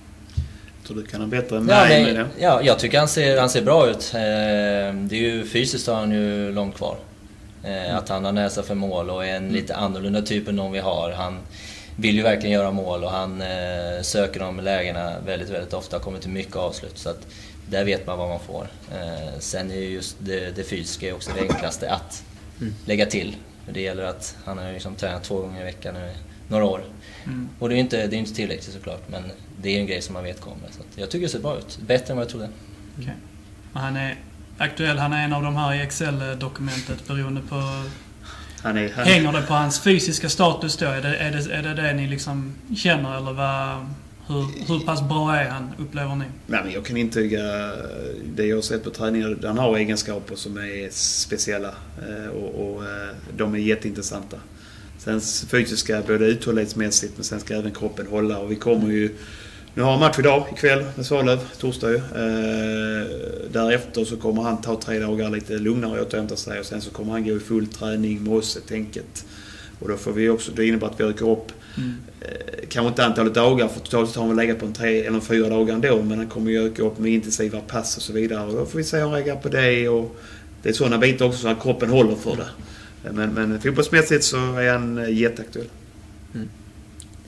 Jag tror du kan ha bättre än ja, mig men, med det. Ja, jag tycker han ser, han ser bra ut. Eh, det är ju, fysiskt har han ju långt kvar. Mm. Att han har näsa för mål och är en lite annorlunda typ än de vi har. Han vill ju verkligen göra mål och han eh, söker de lägena väldigt, väldigt ofta. Kommer till mycket avslut så att där vet man vad man får. Eh, sen är ju just det, det fysiska också det enklaste att mm. lägga till. För det gäller att han har liksom tränat två gånger i veckan nu några år. Mm. Och det är inte, det är inte tillräckligt såklart, men det är en grej som man vet kommer. Så att jag tycker det ser bra ut. Bättre än vad jag trodde. Okay. Han är aktuell, han är en av de här i Excel-dokumentet beroende på... Han är, han... Hänger det på hans fysiska status då? Är det är det, är det, det ni liksom känner eller vad, hur, hur pass bra är han, upplever ni? Nej, men jag kan intyga det jag har sett på träningar. Han har egenskaper som är speciella och, och de är jätteintressanta. Sen fysiska, både uthållighetsmässigt men sen ska även kroppen hålla och vi kommer ju... Nu har han match idag, ikväll med Svalöv, torsdag ju. Eh, därefter så kommer han ta tre dagar lite lugnare och återhämta sig och sen så kommer han gå i full träning med oss ett enkelt. Och då får vi också, det innebär att vi ökar upp mm. eh, kanske inte antalet dagar för totalt har han väl lägga på en tre eller fyra dagar ändå, men han kommer ju öka upp med intensiva pass och så vidare och då får vi se om han lägger på det och det är sådana bitar också så att kroppen håller för det. Men, men fotbollsmässigt så är han jätteaktuell. Mm.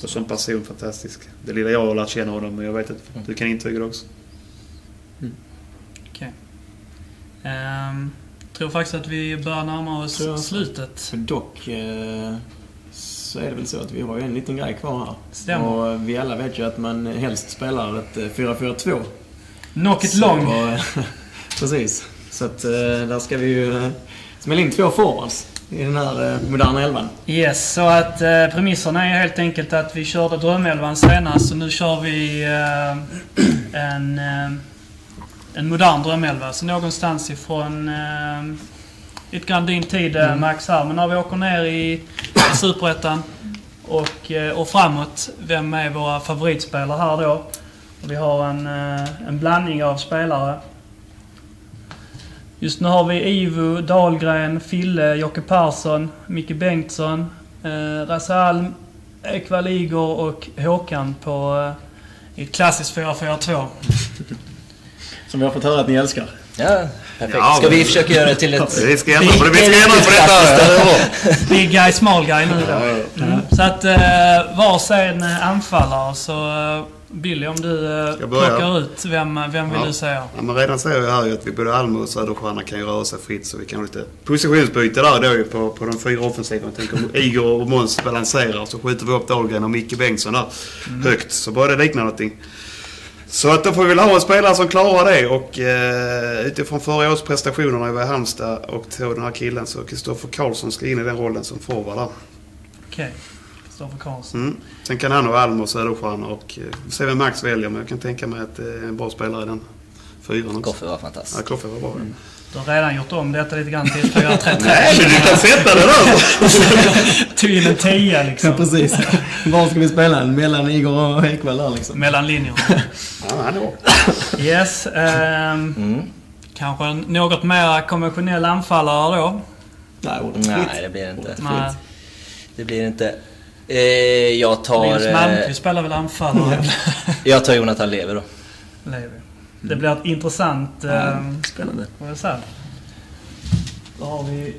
Och som person fantastisk. Det lilla jag har lärt känna honom, men jag vet att du kan intyga det också. Mm. Okej. Okay. Um, tror faktiskt att vi börjar närma oss tror slutet. För dock eh, så är det väl så att vi har ju en liten grej kvar här. Stämmer. Och vi alla vet ju att man helst spelar ett fyra fyra två. Knock it long. Och, precis. Så att eh, där ska vi ju eh, smälla in två forwards i den här eh, moderna elvan. Yes, så att eh, premisserna är helt enkelt att vi körde drömelvan senast och nu kör vi eh, en, eh, en modern drömelva. Så någonstans ifrån eh, lite grann din tid eh, Max här. Men när vi åker ner i, i Superettan och, eh, och framåt, vem är våra favoritspelare här då? Och vi har en, eh, en blandning av spelare. Just nu har vi Ivo, Dahlgren, Fille, Jocke Persson, Micke Bengtsson, eh, Rasalm, Ekvall Igor och Håkan på eh, ett klassiskt fyra fyra två. Som vi har fått höra att ni älskar. Ja, perfekt. Ska vi försöka göra det till ett... Vi ska ändra på det. Vi ska ändra på detta. Big guy, small guy nu då. Mm. Så att eh, var sen anfallare så... Eh, Billy, om du uh, plockar ut, vem, vem vill ja. du säga? Ja, men redan säger jag här ju att vi både Almo och Söderstjärna kan ju röra sig fritt, så vi kan ha lite positionsbyte där då ju på, på de fyra offensiva. Jag tänker om Igor och Måns balanserar så skjuter vi upp Dahlgren och Micke Bengtsson där mm. högt, så bara det liknar någonting. Så att då får vi väl ha en spelare som klarar det, och eh, utifrån förra års prestationerna i Halmstad och till den här killen, så Kristoffer Karlsson ska in i den rollen som forward där. Okej. Okay. Kristoffer Karlsson. Mm. Sen kan han ha Almo och Söderstjärna och eh, se vem Max väljer, men jag kan tänka mig att det är en bra spelare i den fyran också. Koffe var fantastisk. Ja, Koffe var bra. Mm. Du har redan gjort om detta lite grann till fyra tre tre. Nej, men du kan sätta det där! Tog in en tia liksom. Ja, precis. Var ska vi spela? Mellan Igor och Ekvall där liksom. Mellan linjerna. Ja, han är bra. Yes. Um, mm. Kanske något mer konventionell anfallare då? Nej, Nej det blir inte. Nej. Det blir inte. Eh, jag tar... Linus Malmqvist spelar väl anfallare? Jag tar Jonathan Lever då. Lever. Det blir ett intressant... Ja, um, spännande. Vad jag säger. Då har vi...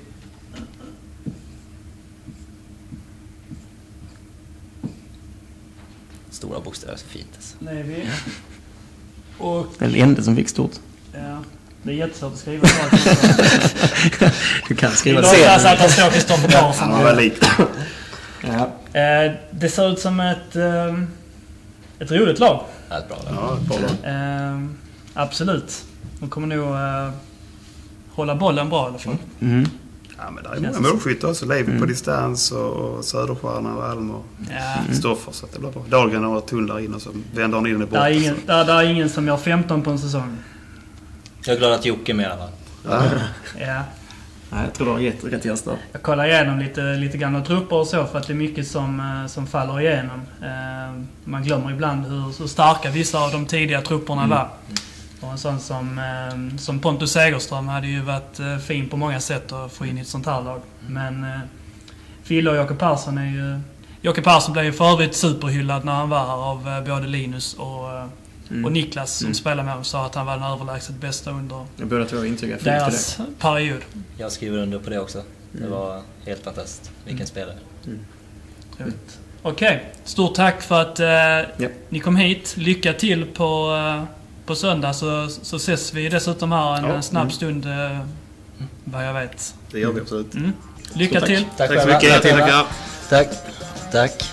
Stora bokstäver, så fint alltså. Levi. Och... Den enda som fick stort. Ja. Det är jättesvårt att skriva. Du kan skriva det. Det låter att han står Kristoffer Karlsson. Han var lite. Ja. Eh, det ser ut som ett, eh, ett roligt lag. Ja, ett bra lag. Ja, ett bra lag. Eh, absolut. De kommer nog eh, hålla bollen bra i alla fall. Mm. Ja, men det är många målskyttar också. Levi mm. på distans och Söderstjärna och Alm och ja. Stoffer, så att det blir bra. Dahlgren har tull där inne, så vänder han in i bort. Det är ingen, där, där är ingen som gör femton på en säsong. Jag är glad att Jocke är med i alla fall. Ja. Ja. Nej, jag tror du har gett rätt gäst där. Jag kollar igenom lite, lite gamla trupper och så, för att det är mycket som, som faller igenom. Eh, man glömmer ibland hur, hur starka vissa av de tidiga trupperna mm. var. Och en sån som, eh, som Pontus Segerström hade ju varit eh, fin på många sätt att få in i ett sånt här lag. Men eh, Fille och Jocke Persson är ju... Jocke Persson blev ju för övrigt superhyllad när han var här av eh, både Linus och... Eh, Mm. Och Niklas som mm. spelar med honom sa att han var den överlägset bästa under jag började tro intyga deras det. period. Jag skriver under på det också. Det mm. var helt fantastiskt. Vilken mm. spelare. Mm. Mm. Okej, okay. Stort tack för att eh, yep. ni kom hit. Lycka till på, eh, på söndag, så, så ses vi dessutom här en ja. snabb mm. stund eh, vad jag vet. Det gör vi absolut. Mm. Lycka tack. till. Tack, tack så mycket. Tack. Tack. Tack.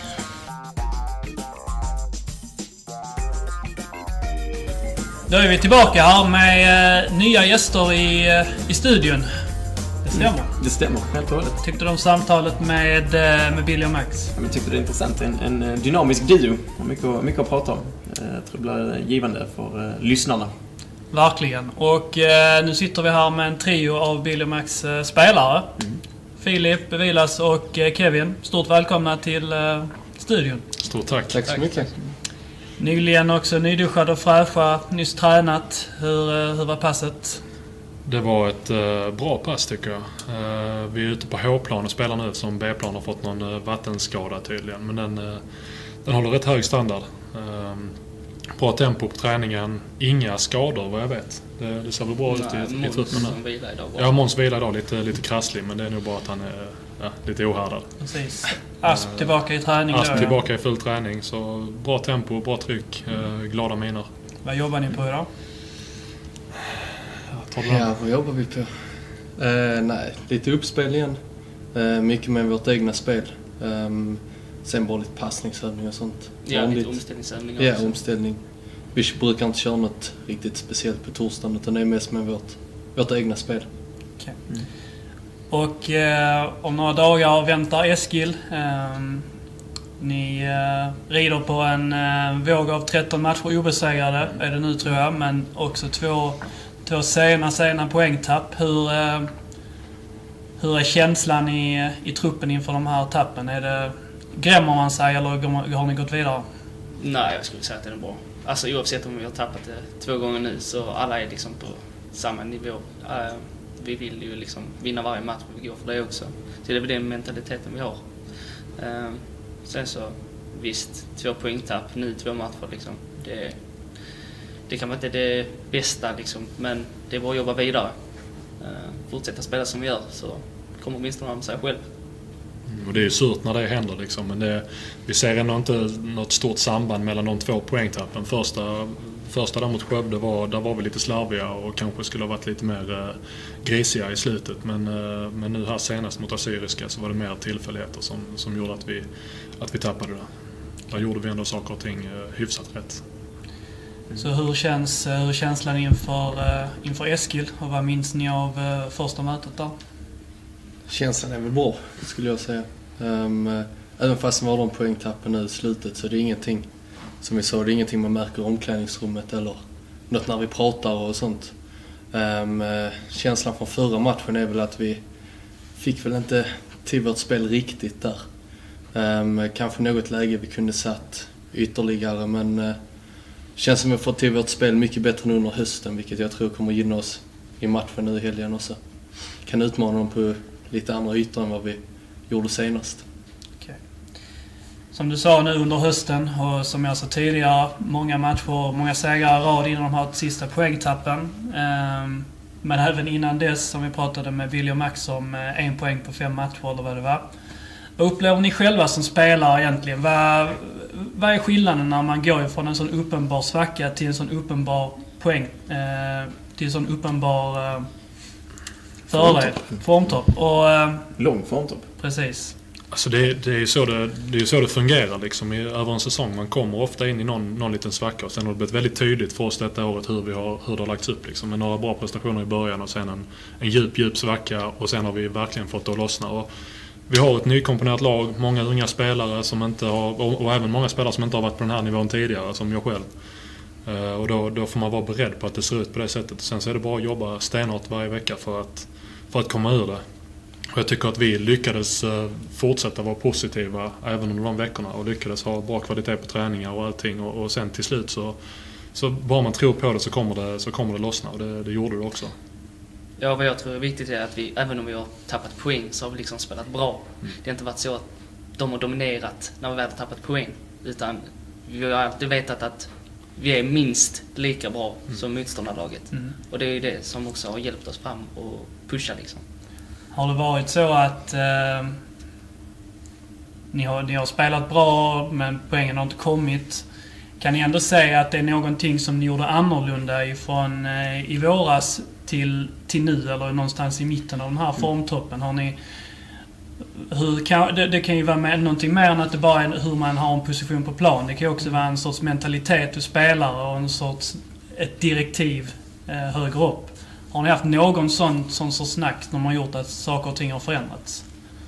Då är vi tillbaka här med eh, nya gäster i, eh, i studion. Det stämmer. Mm, det stämmer, helt och hållet. Tyckte du om samtalet med, eh, med Billy och Max? Ja, jag tyckte det är intressant. En, en dynamisk duo. Mycket, mycket att prata om. Jag tror det blir givande för eh, lyssnarna. Verkligen. Och eh, nu sitter vi här med en trio av Billy och Max eh, spelare. Mm. Filip, Bevilas och eh, Kevin. Stort välkomna till eh, studion. Stort tack. Tack så mycket. Nyligen också nyduschad och fräscha, nyss tränat. Hur, hur var passet? Det var ett uh, bra pass tycker jag. Uh, vi är ute på H-plan och spelar nu som B-plan har fått någon uh, vattenskada tydligen. Men den, uh, den håller rätt hög standard. Uh, bra tempo på träningen. Inga skador vad jag vet. Det, det ser väl bra ut i, i truppen där. Idag, ja, Måns vilar idag lite, lite krasslig, men det är nog bara att han är ja, lite ohärdad. Precis. Asp tillbaka i träning. Asp då, tillbaka ja. i full träning, så bra tempo, bra tryck, eh, glada miner. Vad jobbar ni på idag? Ja, vad jobbar vi på? Eh, nej, lite uppspel igen. Eh, mycket med vårt egna spel. Eh, sen bara lite passningsövning och sånt. Ja, lite omställningsövning också. Ja, omställning. Vi brukar inte köra något riktigt speciellt på torsdagen, utan det är mest med vårt, vårt egna spel. Okay. Mm. Och eh, om några dagar väntar Eskil. Eh, ni eh, rider på en eh, våg av tretton matcher obesegrade, är det nu tror jag, men också två, två sena, sena poängtapp. Hur, eh, hur är känslan i, i truppen inför de här tappen? Är det, grämmer man sig eller har ni gått vidare? Nej, jag skulle säga att det är bra. Alltså oavsett om vi har tappat det två gånger nu, så alla är liksom på samma nivå. Uh, vi vill ju liksom vinna varje match vi går för det också. Så det är väl den mentaliteten vi har. Uh, sen så, visst, två poängtapp, nu två matcher liksom. Det, det kan vara inte det bästa liksom, men det är bara att jobba vidare. Uh, fortsätta spela som vi gör, så kommer åtminstone med sig själv. Och det är ju surt när det händer liksom, men det, vi ser ändå inte något stort samband mellan de två poängtappen. Första, första där mot Skövde var, där var vi lite slarviga och kanske skulle ha varit lite mer eh, grisiga i slutet. Men, eh, men nu här senast mot Assyriska så var det mer tillfälligheter som, som gjorde att vi, att vi tappade det. Där gjorde vi ändå saker och ting eh, hyfsat rätt. Så hur känns hur känslan inför, uh, inför Eskil? Och vad minns ni av uh, första mötet där? Känslan är väl bra, skulle jag säga. Um, även fast vi har de poängtappen nu i slutet, så det är ingenting, som vi sa, det är ingenting man märker i omklädningsrummet eller något när vi pratar och sånt. Um, känslan från förra matchen är väl att vi fick väl inte till vårt spel riktigt där. Um, kanske något läge vi kunde satt ytterligare, men uh, känns som att vi får till vårt spel mycket bättre nu under hösten, vilket jag tror kommer gynna oss i matchen nu i helgen också. Kan utmana dem på lite andra ytor än vad vi gjorde senast. Okay. Som du sa nu under hösten, och som jag sa tidigare, många matcher, många segrar i rad innan de här sista poängtappen. Um, men även innan dess, som vi pratade med William Max om, en poäng på fem matcher eller vad det var. Vad upplever ni själva som spelare egentligen? Vad, vad är skillnaden när man går från en sån uppenbar svacka till en sån uppenbar poäng, eh, till en sån uppenbar eh, fördel, formtopp och eh, lång formtopp. Precis. Alltså det, det är ju så det, det är så det fungerar liksom i, över en säsong. Man kommer ofta in i någon, någon liten svacka, och sen har det blivit väldigt tydligt för oss detta året hur, vi har, hur det har lagts upp liksom. Med några bra prestationer i början och sen en, en djup, djup svacka, och sen har vi verkligen fått det att lossna. Och vi har ett nykomponerat lag, många unga spelare som inte har, och, och även många spelare som inte har varit på den här nivån tidigare, som jag själv. Uh, och då, då får man vara beredd på att det ser ut på det sättet. Och sen så är det bara att jobba stenhårt varje vecka för att, för att komma ur det. Och jag tycker att vi lyckades uh, fortsätta vara positiva även under de veckorna, och lyckades ha bra kvalitet på träningar och allting. Och, och sen till slut så, så bara man tror på det så kommer det, så kommer det lossna, och det, det gjorde det också. Ja, vad jag tror är viktigt är att vi, även om vi har tappat poäng, så har vi liksom spelat bra. Mm. Det har inte varit så att de har dominerat när vi väl har tappat poäng, utan vi har alltid vetat att vi är minst lika bra mm. som motståndarlaget. Mm. Och det är ju det som också har hjälpt oss fram och pusha liksom. Har det varit så att eh, ni, har, ni har spelat bra men poängen har inte kommit? Kan ni ändå säga att det är någonting som ni gjorde annorlunda ifrån eh, i våras till, till nu, eller någonstans i mitten av den här formtoppen? Har ni, hur kan, det, det kan ju vara med, någonting mer än att det bara är hur man har en position på plan. Det kan ju också vara en sorts mentalitet hos spelare och en sorts ett direktiv eh, högre upp. Har ni haft någon sån, sån sorts snack när man har gjort att saker och ting har förändrats?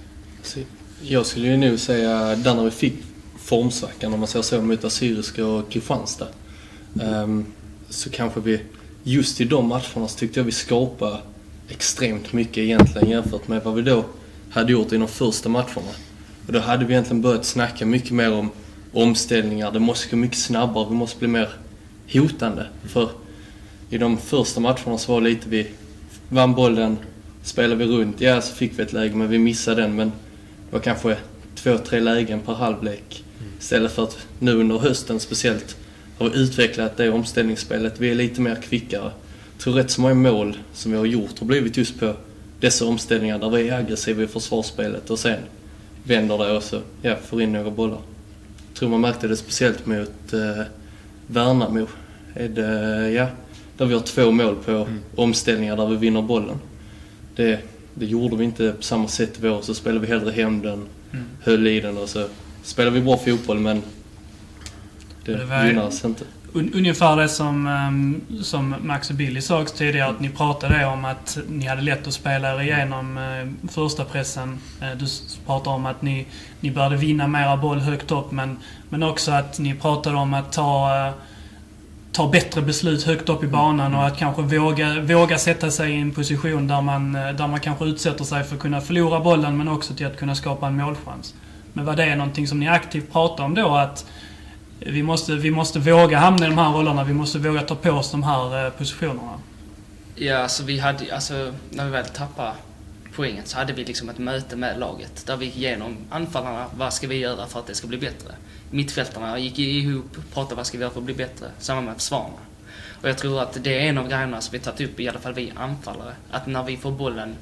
Jag skulle ju nog säga där när vi fick formsvackan, om man säger så, mot Assyriska och Kristianstad, um, så kanske vi just i de matcherna så tyckte jag vi skapade extremt mycket egentligen jämfört med vad vi då hade gjort i de första matcherna. Och då hade vi egentligen börjat snacka mycket mer om omställningar. Det måste gå mycket snabbare, vi måste bli mer hotande. För i de första matcherna så var det lite, vi vann bollen, spelade vi runt, ja så fick vi ett läge men vi missade den, men det var kanske två, tre lägen per halvlek. Istället för att nu under hösten speciellt har vi utvecklat det omställningsspelet. Vi är lite mer kvickare. tror rätt så många mål som vi har gjort har blivit just på dessa omställningar där vi är aggressiva i försvarsspelet och sen vänder det och så ja, får in några bollar. Jag tror man märkte det speciellt mot eh, Värnamo. Är det, ja, där vi har två mål på mm. omställningar där vi vinner bollen. Det, det gjorde vi inte på samma sätt i vår, så spelade vi hellre hem den, mm. höll i den och så spelade vi bra fotboll, men det, det gynnades inte. Ungefär det som, um, som Max och Billy sa tidigare, att ni pratade om att ni hade lätt att spela er igenom uh, första pressen. Uh, du pratade om att ni, ni började vinna mera boll högt upp, men, men också att ni pratade om att ta, uh, ta bättre beslut högt upp i banan och att kanske våga, våga sätta sig i en position där man, där man kanske utsätter sig för att kunna förlora bollen, men också till att kunna skapa en målchans. Men vad det är någonting som ni aktivt pratar om då, att Vi måste, vi måste våga hamna i de här rollerna. Vi måste våga ta på oss de här eh, positionerna. Ja, alltså vi hade, alltså när vi väl tappade poängen så hade vi liksom ett möte med laget där vi gick igenom anfallarna. Vad ska vi göra för att det ska bli bättre? Mittfältarna gick ihop, pratade vad ska vi göra för att bli bättre. Samma med försvararna. Och jag tror att det är en av grejerna som vi tagit upp, i alla fall vi anfallare. Att när vi får bollen,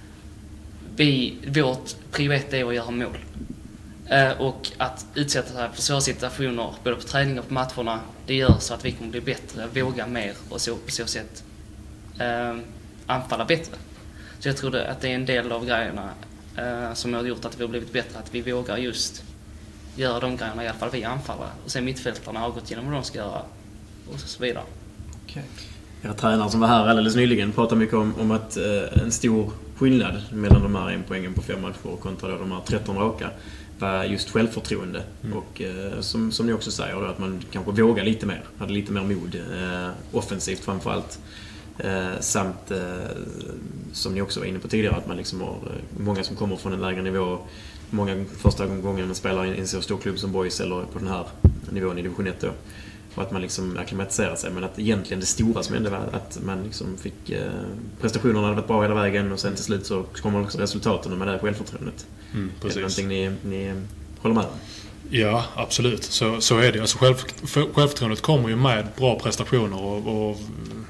vi, vårt prioritet är att göra mål. Och att utsätta sig för svåra situationer både på träning och på matcherna, det gör så att vi kommer bli bättre, våga mer och så, på så sätt eh, anfalla bättre. Så jag tror att det är en del av grejerna eh, som har gjort att vi har blivit bättre, att vi vågar just göra de grejerna, i alla fall vi anfallare. Och sen mittfältarna har gått igenom vad de ska göra och så vidare. Okay. Era tränare som var här alldeles nyligen pratade mycket om, om att eh, en stor skillnad mellan de här en poängen på fem matcher kontra då de här tretton raka var just självförtroende. Mm. Och eh, som, som ni också säger då, att man kanske vågar lite mer, hade lite mer mod eh, offensivt framförallt. Eh, samt eh, som ni också var inne på tidigare, att man liksom har eh, många som kommer från en lägre nivå, många första gången man spelar i en så stor klubb som Boys eller på den här nivån i division ett då. Och att man liksom akklimatiserar sig, men att egentligen det stora som hände var att man liksom fick eh, prestationerna hade varit bra hela vägen och sen till slut så kommer också resultaten med det här självförtroendet. Mm, är det någonting ni, ni håller med om? Ja, absolut. Så, så är det. Alltså själv, självförtroendet kommer ju med bra prestationer och, och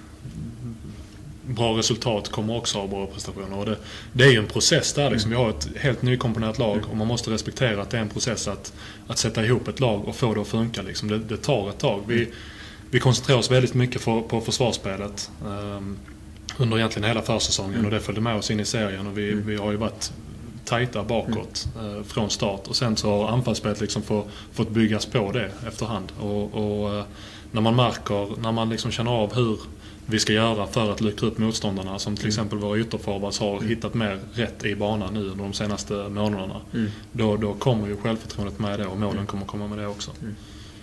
bra resultat kommer också av bra prestationer. Och det, det är ju en process där. Liksom. Vi har ett helt nykomponerat lag och man måste respektera att det är en process att, att sätta ihop ett lag och få det att funka. Liksom. Det, det tar ett tag. Vi, vi koncentrerar oss väldigt mycket för, på försvarsspelet um, under egentligen hela försäsongen mm. och det följde med oss in i serien. Och vi, mm. vi har ju varit tajta bakåt mm. eh, från start. Och sen så har anfallsspelet liksom få, fått byggas på det efterhand. Och, och eh, när man märker, när man liksom känner av hur vi ska göra för att luckra upp motståndarna, som till mm. exempel våra ytterforwards har mm. hittat mer rätt i banan nu under de senaste månaderna, mm. då, då kommer ju självförtroendet med det och målen mm. kommer komma med det också. Mm.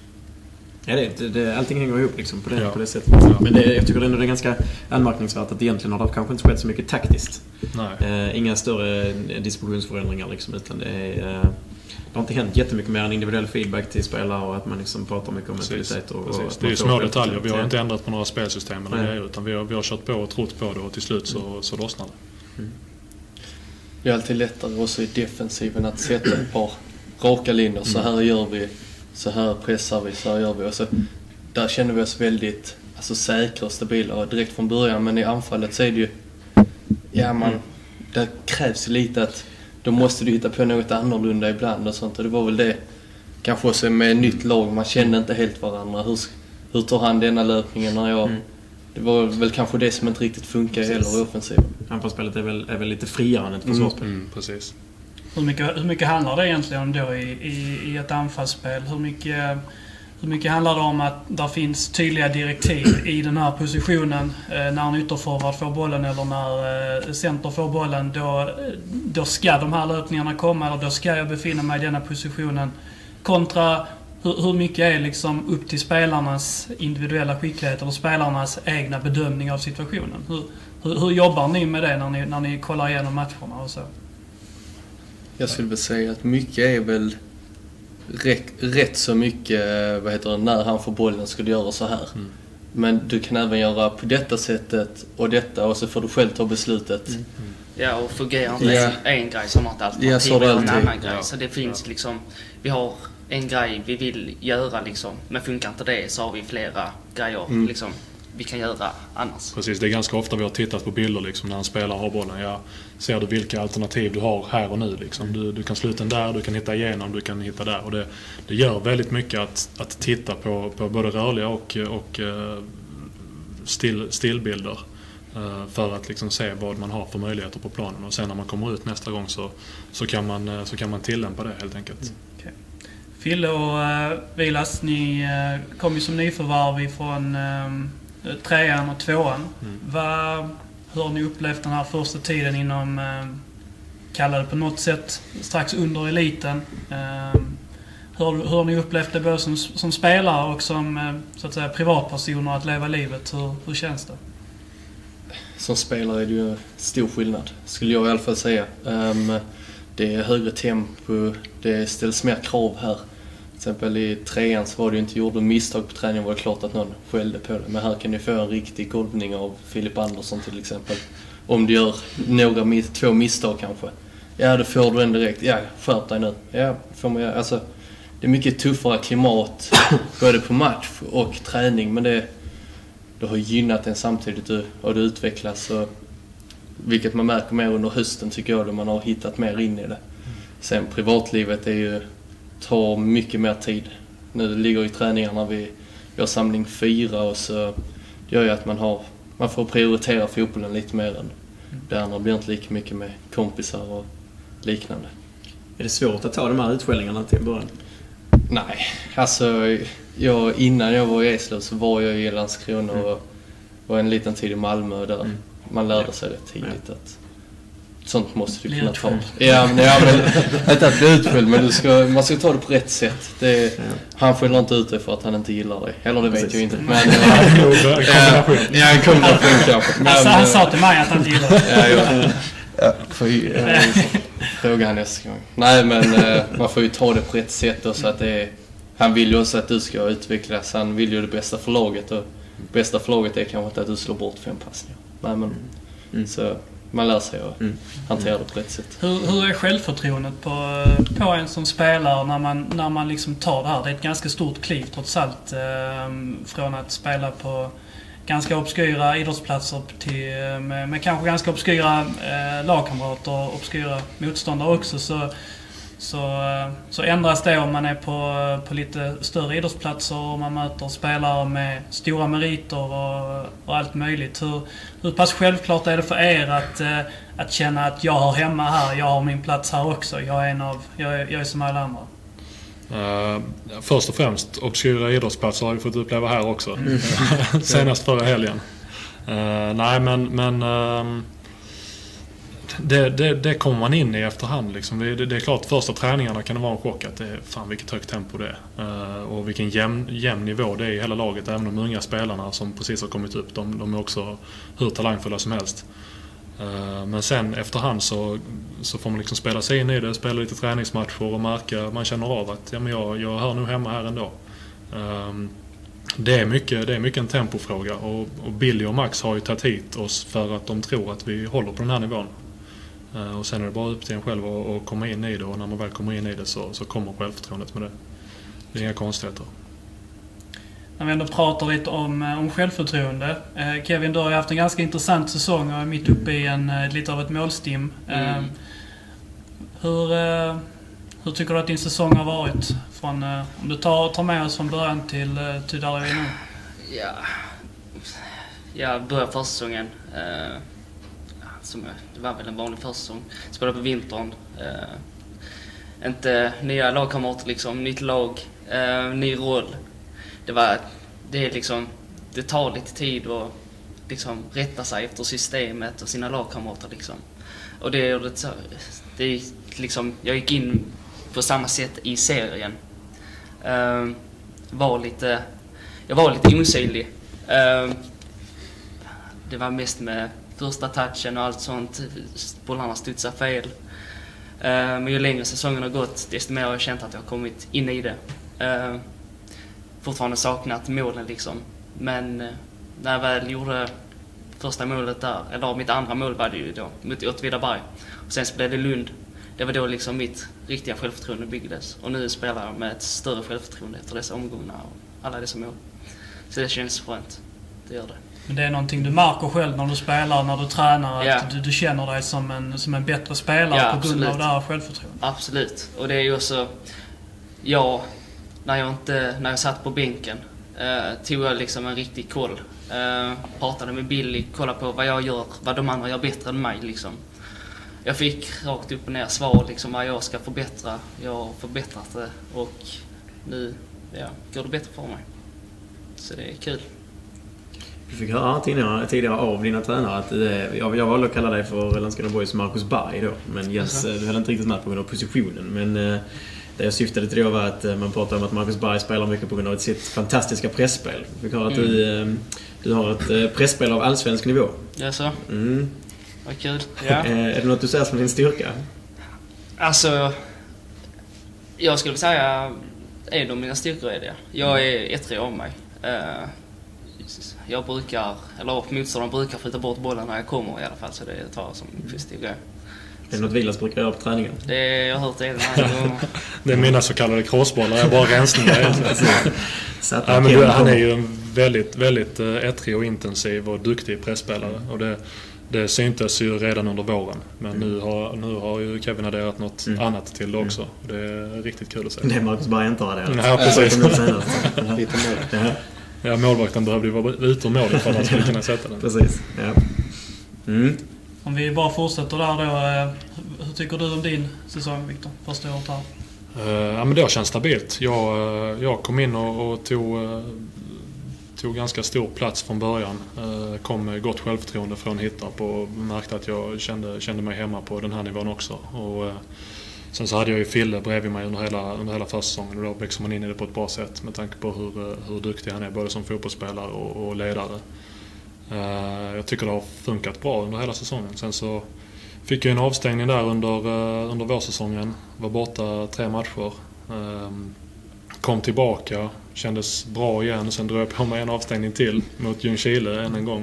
Ja, det, det, allting hänger ihop liksom på det, ja. på det sättet. Ja. Men det, jag tycker ändå det är ganska anmärkningsvärt att egentligen har det kanske inte skett så mycket taktiskt. Nej. Eh, inga större dispositionsförändringar liksom, utan det är... Eh, det har inte hänt jättemycket mer än individuell feedback till spelare och att man liksom pratar mycket om mentalitet. Och, och det är ju små detaljer. Vi har inte ändrat på några spelsystem eller det, utan vi har, vi har kört på och trott på det och till slut så, mm. så lossnar det. Mm. Det är alltid lättare också i defensiven att sätta ett par raka linjer. Så här gör vi, så här pressar vi, så här gör vi. Och så, där känner vi oss väldigt alltså, säkra och stabila direkt från början. Men i anfallet så är det ju... Ja, man, mm. där krävs lite att... Då måste du hitta på något annorlunda ibland och sånt. Och det var väl det kanske också med ett nytt lag. Man känner inte helt varandra. Hur, hur tar han denna löpningen när jag... Mm. Det var väl kanske det som inte riktigt funkar heller i offensiven. Anfallsspelet är väl, är väl lite friare än ett försvarsspel. Mm, mm, precis. Hur mycket, hur mycket handlar det egentligen om då i, i, i ett anfallsspel? Hur mycket... Hur mycket handlar det om att det finns tydliga direktiv i den här positionen eh, när en ytterforward får bollen eller när eh, center får bollen, då, då ska de här löpningarna komma eller då ska jag befinna mig i denna positionen, kontra hur, hur mycket är liksom upp till spelarnas individuella skicklighet eller spelarnas egna bedömning av situationen? Hur, hur, hur jobbar ni med det när ni, när ni kollar igenom matcherna och så? Jag skulle väl säga att mycket är väl Rätt, rätt så mycket, vad heter det, när han får bollen ska du göra så här. Mm. Men du kan även göra på detta sättet och detta och så får du själv ta beslutet. Mm. Mm. Ja, och fungerar inte ja. en, en grej som har ett alternativ ja, så eller en alltid. annan grej. Ja. Så det finns ja. liksom, vi har en grej vi vill göra liksom, men funkar inte det så har vi flera grejer. Mm. Liksom. vi kan göra annars. Precis, det är ganska ofta vi har tittat på bilder liksom, när en spelare har bollen. Ja, ser du vilka alternativ du har här och nu? Liksom. Du, du kan sluta den där, du kan hitta igenom, du kan hitta där. Och det, det gör väldigt mycket att, att titta på, på både rörliga och, och still, stillbilder. För att liksom se vad man har för möjligheter på planen. Och sen när man kommer ut nästa gång så, så, kan, man, så kan man tillämpa det helt enkelt. Mm. Okay. Fille och uh, Vilas, ni uh, kom ju som nyförvarv ifrån uh, trean och tvåan. Mm. Va, hur har ni upplevt den här första tiden inom, uh, kallade på något sätt, strax under eliten? Uh, hur, hur har ni upplevt det både som, som spelare och som uh, så att säga, privatpersoner att leva livet? Hur, hur känns det? Som spelare är det ju stor skillnad, skulle jag i alla fall säga. Um, det är högre tempo, det ställs mer krav här. Till exempel i trean så var det ju inte gjort misstag på träningen, var det klart att någon skällde på det. Men här kan du få en riktig golvning av Filip Andersson till exempel. Om du gör några, två misstag kanske. Ja, då får du en direkt. Ja, skärp dig nu. Ja, får man göra. Alltså, det är mycket tuffare klimat både på match och träning, men det det har gynnat en samtidigt och det utvecklas. Och, vilket man märker mer under hösten tycker jag, då man har hittat mer in i det. Sen privatlivet är ju, tar mycket mer tid. Nu ligger i träningarna vi, vi har samling fyra och så det gör ju att man, har, man får prioritera fotbollen lite mer än det andra. Blir inte lika mycket med kompisar och liknande. Är det svårt att ta de här utskällningarna till början? Nej, alltså jag, innan jag var i Eslöv så var jag i Landskrona mm. och var en liten tid i Malmö där mm. man lärde sig rätt tidigt ja. att sånt måste du kunna ta. Ja, men, ja, men inte att bli utskälld, men du ska, man ska ta det på rätt sätt. Det, ja. Han skäller inte ut dig för att han inte gillar dig. Eller det vet Precis. jag inte. Men, ja, ja, en kombination kanske. Men, alltså, han sa till mig att han inte gillar dig. Ja, ja. Ja, får ju, äh, fråga han nästa gång. Nej, men äh, man får ju ta det på rätt sätt och så att det är, han vill ju också att du ska utvecklas. Han vill ju det bästa för laget och bästa för laget är kanske inte att du slår bort fem passningar. Nej, men mm. så man lär sig att mm. hantera det på rätt sätt. Hur, hur är självförtroendet på, på en som spelare när man, när man liksom tar det här? Det är ett ganska stort kliv trots allt eh, från att spela på ganska obskyra idrottsplatser till, med, med kanske ganska obskyra eh, lagkamrater och obskyra motståndare också. Så, så, så ändras det om man är på, på lite större idrottsplatser och man möter spelare med stora meriter och, och allt möjligt. Hur, hur pass självklart är det för er att, eh, att känna att jag har hemma här, jag har min plats här också, jag är, en av, jag är, jag är som alla andra? Uh, först och främst, obskyra idrottsplatser har vi fått uppleva här också. Mm. Senast förra helgen. Uh, nej, men, men uh, det, det, det kommer man in i efterhand. Liksom. Det, det är klart, första träningarna kan det vara en chock att det är fan vilket högt tempo det är. Uh, och vilken jämn, jämn nivå det är i hela laget. Även de unga spelarna som precis har kommit upp, de, de är också hur talangfulla som helst. Men sen efterhand så, så får man liksom spela sig in i det, spela lite träningsmatcher och märka, man känner av att ja, men jag, jag hör nog hemma här ändå. Det är mycket, det är mycket en tempofråga och, och Billy och Max har ju tagit hit oss för att de tror att vi håller på den här nivån. Och sen är det bara upp till en själv att komma in i det, och när man väl kommer in i det så, så kommer självförtroendet med det. Det är inga konstigheter. När vi ändå pratar lite om, om självförtroende. Eh, Kevin, du har ju haft en ganska intressant säsong och är mitt uppe i en, lite av ett målstim. Eh, mm. hur, eh, hur tycker du att din säsong har varit? Från, eh, om du tar, tar med oss från början till, eh, till där vi är nu. Ja, jag började förra säsongen. Eh, som, det var väl en vanlig försäsong. Spelade på vintern. Eh, inte nya lagkamrater liksom, nytt lag, eh, ny roll. Det var, det är liksom, det tar lite tid att liksom rätta sig efter systemet och sina lagkamrater liksom. Och det, det, det är liksom, jag gick in på samma sätt i serien. Uh, var lite, jag var lite osynlig. Uh, det var mest med första touchen och allt sånt. Bollarna studsade fel. Uh, men ju längre säsongen har gått, desto mer har jag känt att jag har kommit in i det. Uh, fortfarande saknat målen liksom. Men när jag väl gjorde första målet där, eller mitt andra mål var det ju då mot Åtvidaberg. Och sen spelade Lund. Det var då liksom mitt riktiga självförtroende byggdes. Och nu spelar jag med ett större självförtroende efter dessa omgångar och alla dessa mål. Så det känns skönt. det gör det. Men det är någonting du märker själv när du spelar, när du tränar, Ja. att du, du känner dig som en, som en bättre spelare Ja, på grund absolut. av det här självförtroendet. Absolut. Och det är ju också... Jag, när jag, inte, när jag satt på bänken, eh, tog jag liksom en riktig koll. Eh, pratade med Billy, kollade på vad jag gör, vad de andra gör bättre än mig. Liksom. Jag fick rakt upp och ner svar liksom, vad jag ska förbättra. Jag har förbättrat det och nu ja, går det bättre för mig. Så det är kul. Du fick höra tidigare, tidigare av dina tränare att det, jag, jag valde att kalla dig för Landskrona Boys Marcus Berg då. Men Jens, Alltså. du höll inte riktigt med på grund av positionen. Men eh, det jag syftade till då var att eh, man pratar om att Marcus Berg spelar mycket på grund av sitt fantastiska pressspel. Vi fick höra att Mm. du, eh, du har ett eh, pressspel av allsvensk nivå. Ja, så. Mm. Vad kul. Ja. Eh, är det något du ser som din styrka? Alltså, jag skulle säga en av mina styrkor är det. Jag är ettrig av mig. Eh, Jag brukar, eller motståndaren brukar flytta bort bollen när jag kommer i alla fall, så det tar jag som en positiv grej. Är det något Vilas brukar göra på träningen? Det jag har hört det den här gången. Det är mina så kallade crossbollar, jag bara rensningar. Så Nej, men du, han är ju en väldigt, väldigt eh, ettrig och intensiv och duktig pressspelare. Och det, det syntes ju redan under våren. Men Mm. nu, har, nu har ju Kevin adderat något Mm. annat till det också. Det är riktigt kul att se. Det är Marcus Berg inte har det. Ja, precis. Lite mer. Ja, Ja, målvakten behövde ju vara ute ur målet för att han skulle kunna sätta den. precis. Ja. Mm. Om vi bara fortsätter där då. eh, Hur tycker du om din säsong, Viktor? Första året här. Uh, ja, men det har känts stabilt. Jag, uh, jag kom in och, och tog, uh, tog ganska stor plats från början. Uh, kom med gott självförtroende från Hittarp och märkte att jag kände, kände mig hemma på den här nivån också. Och, uh, sen så hade jag ju Fille bredvid mig under hela, under hela försäsongen och då växer man in i det på ett bra sätt med tanke på hur, uh, hur duktig han är både som fotbollsspelare och, och ledare. Uh, jag tycker det har funkat bra under hela säsongen. Sen så fick jag en avstängning där under, uh, under vårsäsongen. Var borta tre matcher. Um, kom tillbaka. Kändes bra igen. Sen drog jag på mig en avstängning till mot Ljungskile än en gång.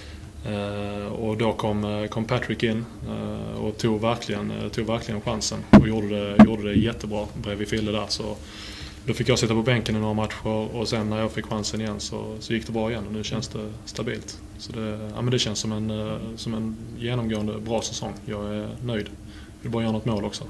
Uh, och då kom, kom Patrick in uh, och tog verkligen, tog verkligen chansen. Och gjorde det, gjorde det jättebra bredvid Fille där. Så då fick jag sitta på bänken i några matcher och sen när jag fick chansen igen så, så gick det bra igen och nu känns det stabilt. Så det, ja, men det känns som en, som en genomgående bra säsong. Jag är nöjd. Jag vill bara göra något mål också.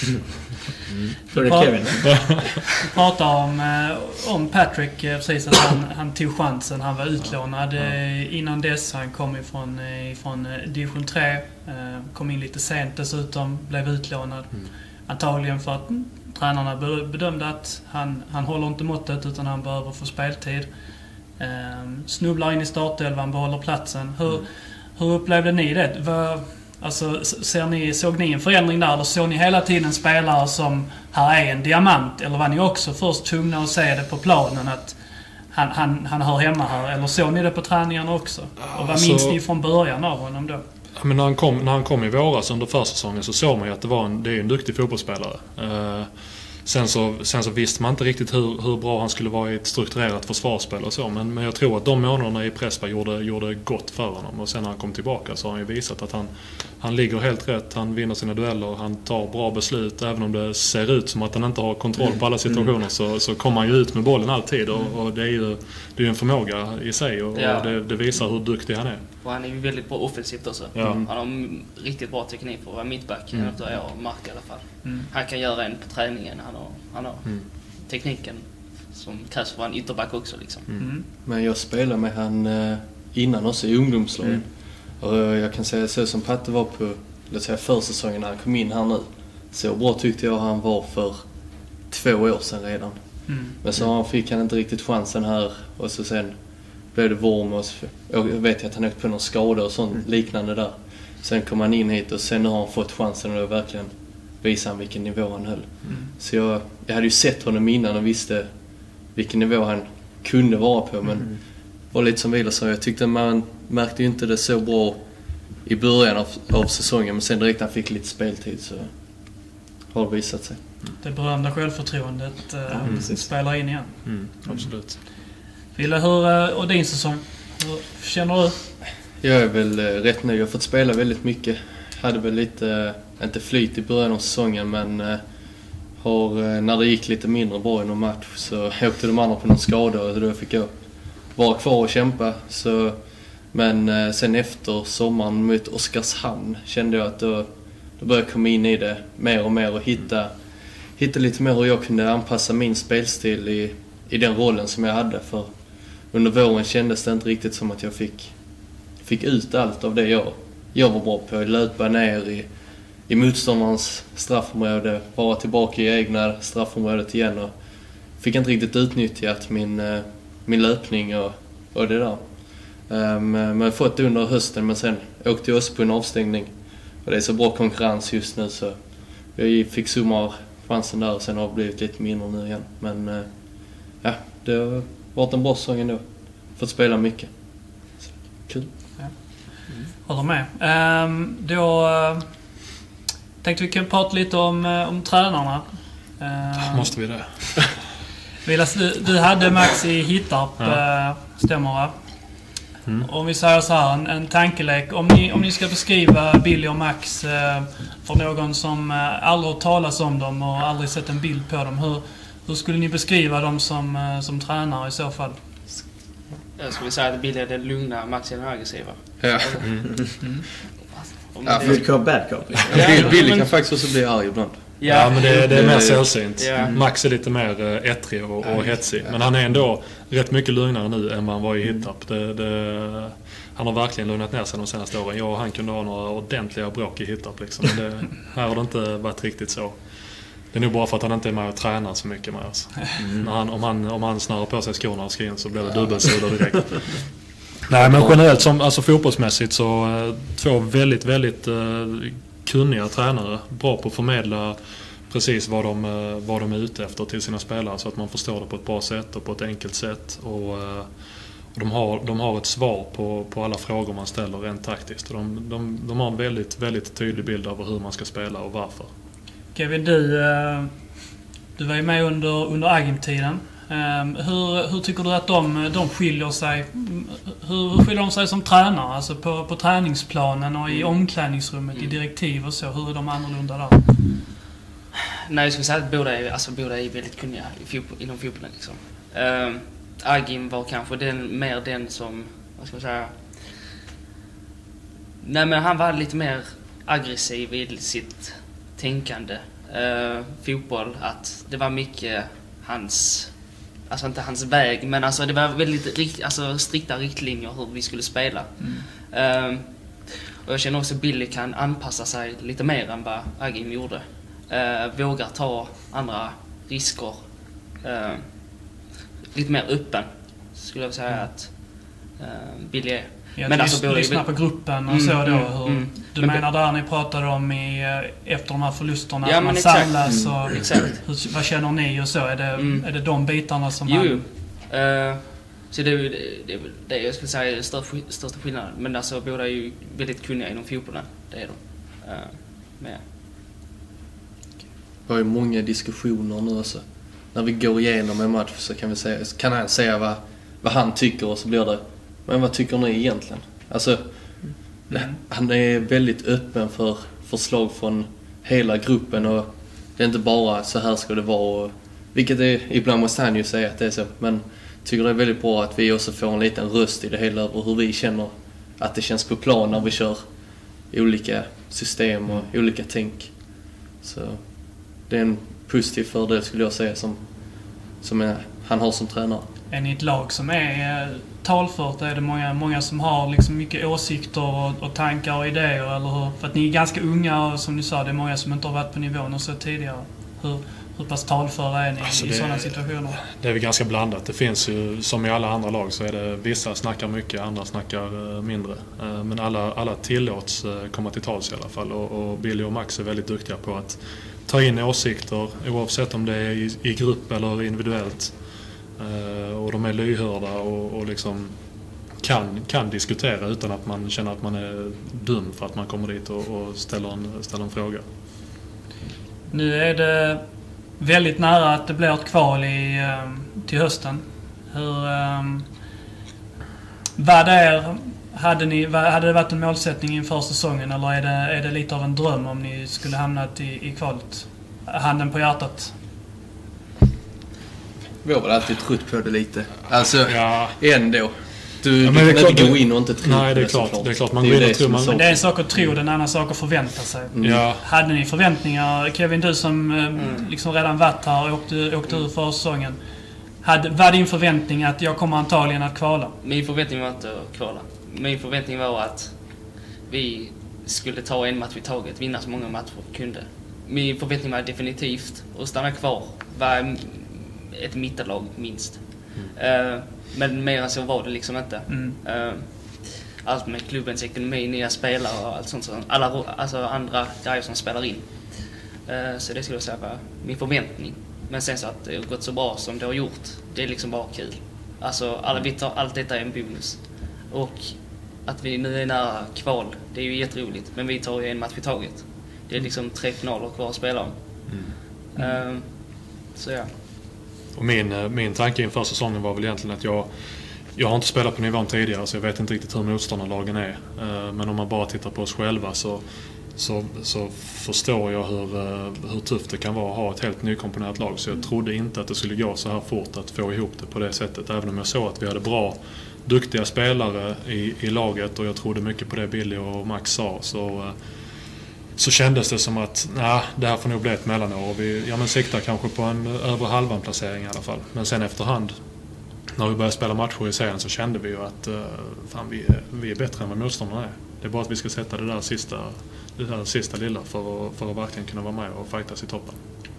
Mm. Så är det Kevin. Vi pratar om, eh, om Patrick, eh, precis att han, han tog chansen. Han var utlånad eh, innan dess. Han kom ifrån, eh, ifrån eh, division tre. Eh, kom in lite sent dessutom. Blev utlånad. Mm. Antagligen för att mm, tränarna bedömde att han, han håller inte måttet utan han behöver få speltid. Eh, snubblar in i startelvan, behåller platsen. Hur, Mm. hur upplevde ni det? Var, alltså, ser ni, såg ni en förändring där? Eller såg ni hela tiden spelare som här är en diamant? Eller var ni också först tvungna att se det på planen att han, han, han hör hemma här? Eller såg ni det på träningarna också? Och vad Alltså- minns ni från början av honom då? Ja, men när han kom, när han kom i våras under försäsongen så såg man ju att det, var en, det är en duktig fotbollsspelare. Eh, sen, så, sen så visste man inte riktigt hur, hur bra han skulle vara i ett strukturerat försvarsspel och så. Men, men jag tror att de månaderna i Prespa gjorde, gjorde gott för honom. Och sen när han kom tillbaka så har han ju visat att han, han ligger helt rätt. Han vinner sina dueller, han tar bra beslut. Även om det ser ut som att han inte har kontroll på alla situationer så, så kommer han ju ut med bollen alltid. Och, och det är ju det är en förmåga i sig och, Ja. och det, det visar hur duktig han är. Och han är ju väldigt bra offensivt också. Ja. Han har en riktigt bra teknik för att vara mittback, Mm. efter jag har märkt i alla fall. Mm. Han kan göra en på träningen. Han har, han har Mm. tekniken som krävs för en ytterback också. Liksom. Mm. Men jag spelade med han eh, innan också i ungdomslagen. Mm. Och eh, jag kan säga så som Patte var på, låt säga försäsongen när han kom in här nu. Så bra tyckte jag han var för två år sedan redan. Mm. Men så fick han inte riktigt chansen här och så sen blev det vorm och så, jag vet att han åkte på någon skada och sånt liknande där. Sen kom han in hit och sen har han fått chansen och verkligen visa han vilken nivå han höll. Mm. Så jag, jag hade ju sett honom innan och visste vilken nivå han kunde vara på. Men Mm. var lite som Vila sa, jag tyckte man märkte ju inte det så bra i början av, av säsongen. Men sen direkt han fick lite speltid så har det visat sig. Det berömda självförtroendet eh, precis. spelar in igen. Mm, absolut. Ville, hur, eh, och din säsong? Hur känner du? Jag är väl eh, rätt nöjd. Jag har fått spela väldigt mycket. Hade väl lite, eh, inte flyt i början av säsongen men eh, har, eh, när det gick lite mindre bra i någon match så åkte de andra på någon skada och då fick jag vara kvar och kämpa. Så, men eh, sen efter sommaren mot Oskarshamn kände jag att då, då började jag komma in i det mer och mer och hitta, hitta lite mer hur jag kunde anpassa min spelstil i, i den rollen som jag hade. För under våren kändes det inte riktigt som att jag fick, fick ut allt av det jag, jag var bra på. Löpa ner i, i motståndarens straffområde, vara tillbaka i egna straffområdet igen och fick inte riktigt utnyttjat min, min löpning och, och det där. Um, men jag har fått det under hösten, men sen åkte jag också på en avstängning. Och det är så bra konkurrens just nu så jag fick summa chansen där och sen har det blivit lite mindre nu igen. Men uh, ja, det har varit en bra säsong ändå. Fått spela mycket. Så, kul. Ja. Mm. Håller med. Um, då uh, tänkte vi kan prata lite om, uh, om tränarna. Uh, Måste vi det? Vilas, du, du hade Max i Hittarp, ja. uh, stämmer va? Mm. Om vi säger så här, en, en tankelek. Om ni, om ni ska beskriva Billy och Max eh, för någon som eh, aldrig har talat om dem och aldrig sett en bild på dem. Hur, hur skulle ni beskriva dem som, eh, som tränare i så fall? Jag skulle säga att Billy är den lugna, Max är den aggressiva. Ja. Mm. Mm. Ja, good cop, bad cop. Ja, Billy, Billy kan faktiskt också bli arg ibland. Ja, ja men det, det är mer sällsynt. Ja. Max är lite mer ettrig och, och hetsig. Men han är ändå rätt mycket lugnare nu än vad han var i Hittarp. Det, det, han har verkligen lugnat ner sig de senaste åren. Jag och han kunde ha några ordentliga bråk i Hittarp. Liksom. Det, här har det inte varit riktigt så. Det är nog bara för att han inte är med och tränar så mycket med oss. Mm. När han, om, han, om han snarare på sig skorna och ska in så blir det dubbelsidor direkt. Nej, men generellt som alltså fotbollsmässigt så två väldigt, väldigt uh, kunniga tränare. Bra på att förmedla precis vad de, vad de är ute efter till sina spelare så att man förstår det på ett bra sätt och på ett enkelt sätt. Och, och de, har, de har ett svar på, på alla frågor man ställer rent taktiskt. Och de, de, de har en väldigt, väldigt tydlig bild av hur man ska spela och varför. Kevin, du, du var ju med under, under Agim-tiden. Hur, hur tycker du att de, de skiljer sig? Hur skiljer de sig som tränare? Alltså på, på träningsplanen och i omklädningsrummet, mm. i direktiv och så. Hur är de annorlunda där? Nej, jag skulle säga att båda är, alltså, båda är väldigt kunniga i fotboll, inom fotbollen. Liksom. Uh, Agim var kanske den, mer den som, vad ska jag säga... Nej, men han var lite mer aggressiv i sitt tänkande. Uh, fotboll, att det var mycket hans... Alltså inte hans väg, men alltså det var väldigt rikt, alltså, strikta riktlinjer hur vi skulle spela. Mm. Uh, och jag känner också att Billy kan anpassa sig lite mer än vad Agim gjorde. Uh, vågar ta andra risker. Uh, lite mer öppen, skulle jag säga mm. att uh, Billy är. Ja, men alltså både lyssna på gruppen och mm, så då. Hur, mm, du men, menar där ni pratade om i, efter de här förlusterna ja, att man exakt. samlas och mm, exakt. Hur, vad känner ni och så? Är det, mm. är det de bitarna som jo, man... Jo. Uh, så det är det, det, det jag skulle säga är största, största skillnaden. Men alltså båda är ju väldigt kunniga inom fotbollen. Det är de. Uh, med. Vi har ju många diskussioner nu också. När vi går igenom en match så kan vi säga, kan han säga vad, vad han tycker och så blir det, men vad tycker ni egentligen? Alltså, mm. han är väldigt öppen för förslag från hela gruppen och det är inte bara så här ska det vara. Och, vilket är, ibland måste han ju säga att det är så, men tycker det är väldigt bra att vi också får en liten röst i det hela över hur vi känner att det känns på plan när vi kör olika system och mm. olika tänk. Så det är en positiv fördel skulle jag säga som, som är, han har som tränare. Är ni ett lag som är talfört? Är det många, många som har liksom mycket åsikter och, och tankar och idéer? Eller hur? För att ni är ganska unga och som ni sa, det är många som inte har varit på nivån och så tidigare. Hur, hur pass talföra är ni alltså i det, sådana situationer? Det är väl ganska blandat. Det finns ju, som i alla andra lag så är det vissa snackar mycket, andra snackar mindre. Men alla, alla tillåts komma till tals i alla fall. Och, och Billy och Max är väldigt duktiga på att ta in åsikter oavsett om det är i, i grupp eller individuellt. Uh, och de är lyhörda och, och liksom kan, kan diskutera utan att man känner att man är dum för att man kommer dit och, och ställer, en, ställer en fråga. Nu är det väldigt nära att det blir ett kval i, um, till hösten. Hur, um, vad är, hade, ni, vad, hade det varit en målsättning inför säsongen eller är det, är det lite av en dröm om ni skulle hamnat i, i kvalet? Handen på hjärtat. vi har väl alltid trott på det lite. Alltså, Ja. ändå. Du, Ja, du men det kan är inte klart- gå in och inte tro Nej, på det är klart. såklart. Det är klart. Man Det är går in det och tror som är man... så. Men det är en sak att tro, det är en annan sak att förvänta sig. Ja. Hade ni förväntningar, Kevin, du som eh, liksom redan varit här och åkte, åkte ur förra säsongen. Hade, var din förväntning att jag kommer antagligen att kvala? Min förväntning var inte att kvala. Min förväntning var att vi skulle ta en match i taget, vinna så många matcher vi kunde. Min förväntning var definitivt att stanna kvar, var ett mittenlag minst. Mm. Uh, men mer än så var det liksom inte. Mm. Uh, allt med klubbens ekonomi, nya spelare och allt sånt. Alla alltså andra grejer som spelar in. Uh, så det skulle jag säga var min förväntning. Men sen så att det har gått så bra som det har gjort, det är liksom bara kul. Alltså, alla, vi tar, allt detta är en bonus. Och att vi nu är nära kval, det är ju jätteroligt. Men vi tar ju en match i taget. Det är liksom tre finaler kvar att spela om. Mm. Uh, så ja. Och min, min tanke inför säsongen var väl egentligen att jag... Jag har inte spelat på nivån tidigare så jag vet inte riktigt hur motståndarlagen är. Uh, men om man bara tittar på oss själva så... Så, så förstår jag hur, hur tufft det kan vara att ha ett helt nykomponerat lag. Så jag trodde inte att det skulle gå så här fort att få ihop det på det sättet. Även om jag såg att vi hade bra, duktiga spelare i, i laget och jag trodde mycket på det Billy och Max sa. Så, så kändes det som att nej, det här får nog bli ett mellanår. Och vi ja, men siktar kanske på en över halvan placering i alla fall. Men sen efterhand, när vi började spela matcher i serien så kände vi ju att fan, vi, vi är bättre än vad motståndarna är. Det är bara att vi ska sätta det där sista... det där sista lilla för att, för att verkligen kunna vara med och fightas i toppen.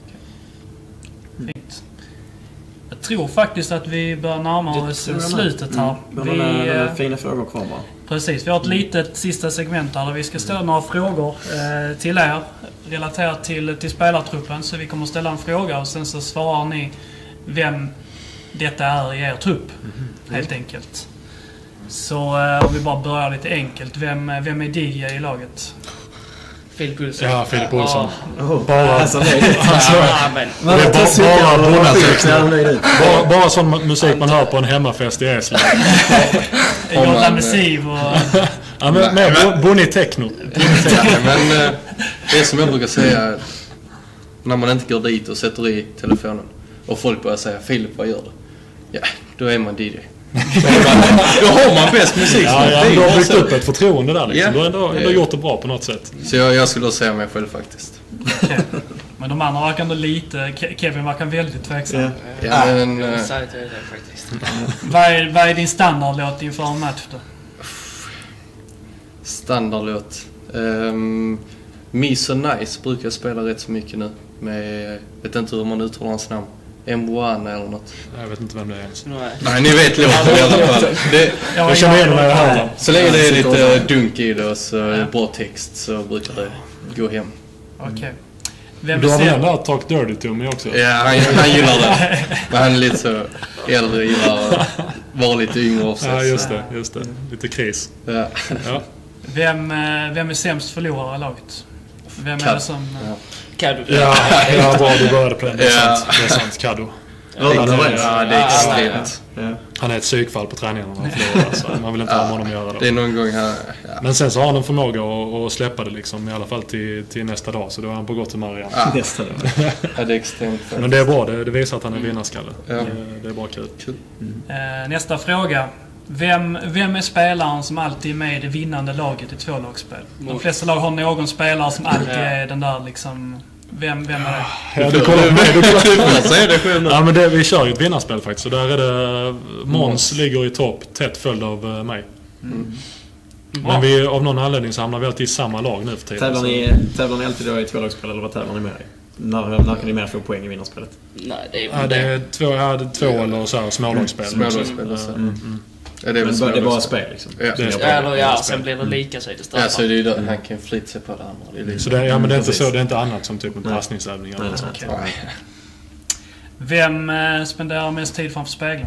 Fint. Jag tror faktiskt att vi bör närma oss slutet här. Mm. Vi har äh, fina frågor kvar bara. Precis, vi har ett litet sista segment här där vi ska ställa några frågor eh, till er relaterat till, till spelartruppen. Så vi kommer att ställa en fråga och sen så svarar ni vem detta är i er trupp, mm. helt enkelt. Så eh, om vi bara börjar lite enkelt. Vem, vem är D J i laget? Filip Olsson. Ja, Filip Olsson. Oh. Bara, alltså, alltså, ja, men. Det är bara, bara, bara, bara sån musik man hör på en hemmafest i Eslöv. Jordan Messiv och... ja, men mer bonnig techno. Men det är som jag brukar säga, när man inte går dit och sätter i telefonen och folk börjar säga Filip, vad gör du? Ja, då är man D J. Då har man bäst musik. Ja, ja, du har byggt upp ett förtroende där liksom. Yeah. Du har ändå, ändå gjort det bra på något sätt. Så jag, jag skulle säga mig själv faktiskt. Okay. Men de andra verkar ändå lite... Kevin verkar väldigt tveksam. Yeah. Ja, men... Jag vill säga att jag är det faktiskt. vad, är, vad är din standardlåt inför en match då? Standardlåt? Um, Me So Nice brukar jag spela rätt så mycket nu. Med, jag vet inte hur man uttalar hans namn. M one eller något. Jag vet inte vem det är ens. Nej, Nej ni vet låten i alla fall. Det, jag jag känner igen det här. Så länge det är lite dunk i det och så bra text så brukar det gå hem. Okej. Okay. Du har väl den där Talk Dirty to Me också? Ja, han, han gillar det. Men han är lite så äldre, gillar att vara lite yngre också. Ja, just det. Just det. Lite kris. Ja. Ja. Vem, vem är sämst förlorare i laget? Vem är det som... Ja. Kado. Ja, ja, bra du började på den. Det är sant. Det är sant, Kado. Ja, det är, ja, det är extremt. Ja. Han är ett psykfall på träningarna när han förlorar, så man vill inte ha honom göra det. Det är någon gång här. Ja. Men sen så har han en förmåga att, att släppa det liksom, i alla fall till, till nästa dag, så då är han på gott humör igen. Ja. Nästa dag. Ja, det är extremt. Men det är bra, det, det visar att han är vinnarskalle. Ja. Det, det är bara kul. Kul. Mm. Eh, nästa fråga. Vem, vem är spelaren som alltid är med i det vinnande laget i tvålagsspel? De flesta lag har någon spelare som alltid är den där liksom... Vem, vem är det? Ja, du kollar med. Du Säger det själv nu. Ja, men det, vi kör ju ett vinnarspel faktiskt. Så där är det... Måns ligger i topp, tätt följd av uh, mig. Mm. Men vi, av någon anledning så hamnar vi alltid i samma lag nu för tiden. Tävlar ni, tävlar ni alltid då i tvålagsspel eller vad tävlar ni med i? När, när kan ni mer få poäng i vinnarspelet? Nej, det är ja, det är två, ja, det är två eller så här smålagsspel. Smålagsspel och så. Mm. Mm. Ja, det är, väl det är bara spel liksom. Ja, det är ja, eller, ja sen blir det lika så är det straffar. Ja, så är det ju då, han kan flytta sig på det andra. Det så det, ja, men det är inte så, det är inte annat som typ med passningsövningar eller sånt. Okay. Vem eh, spenderar mest tid framför spegeln?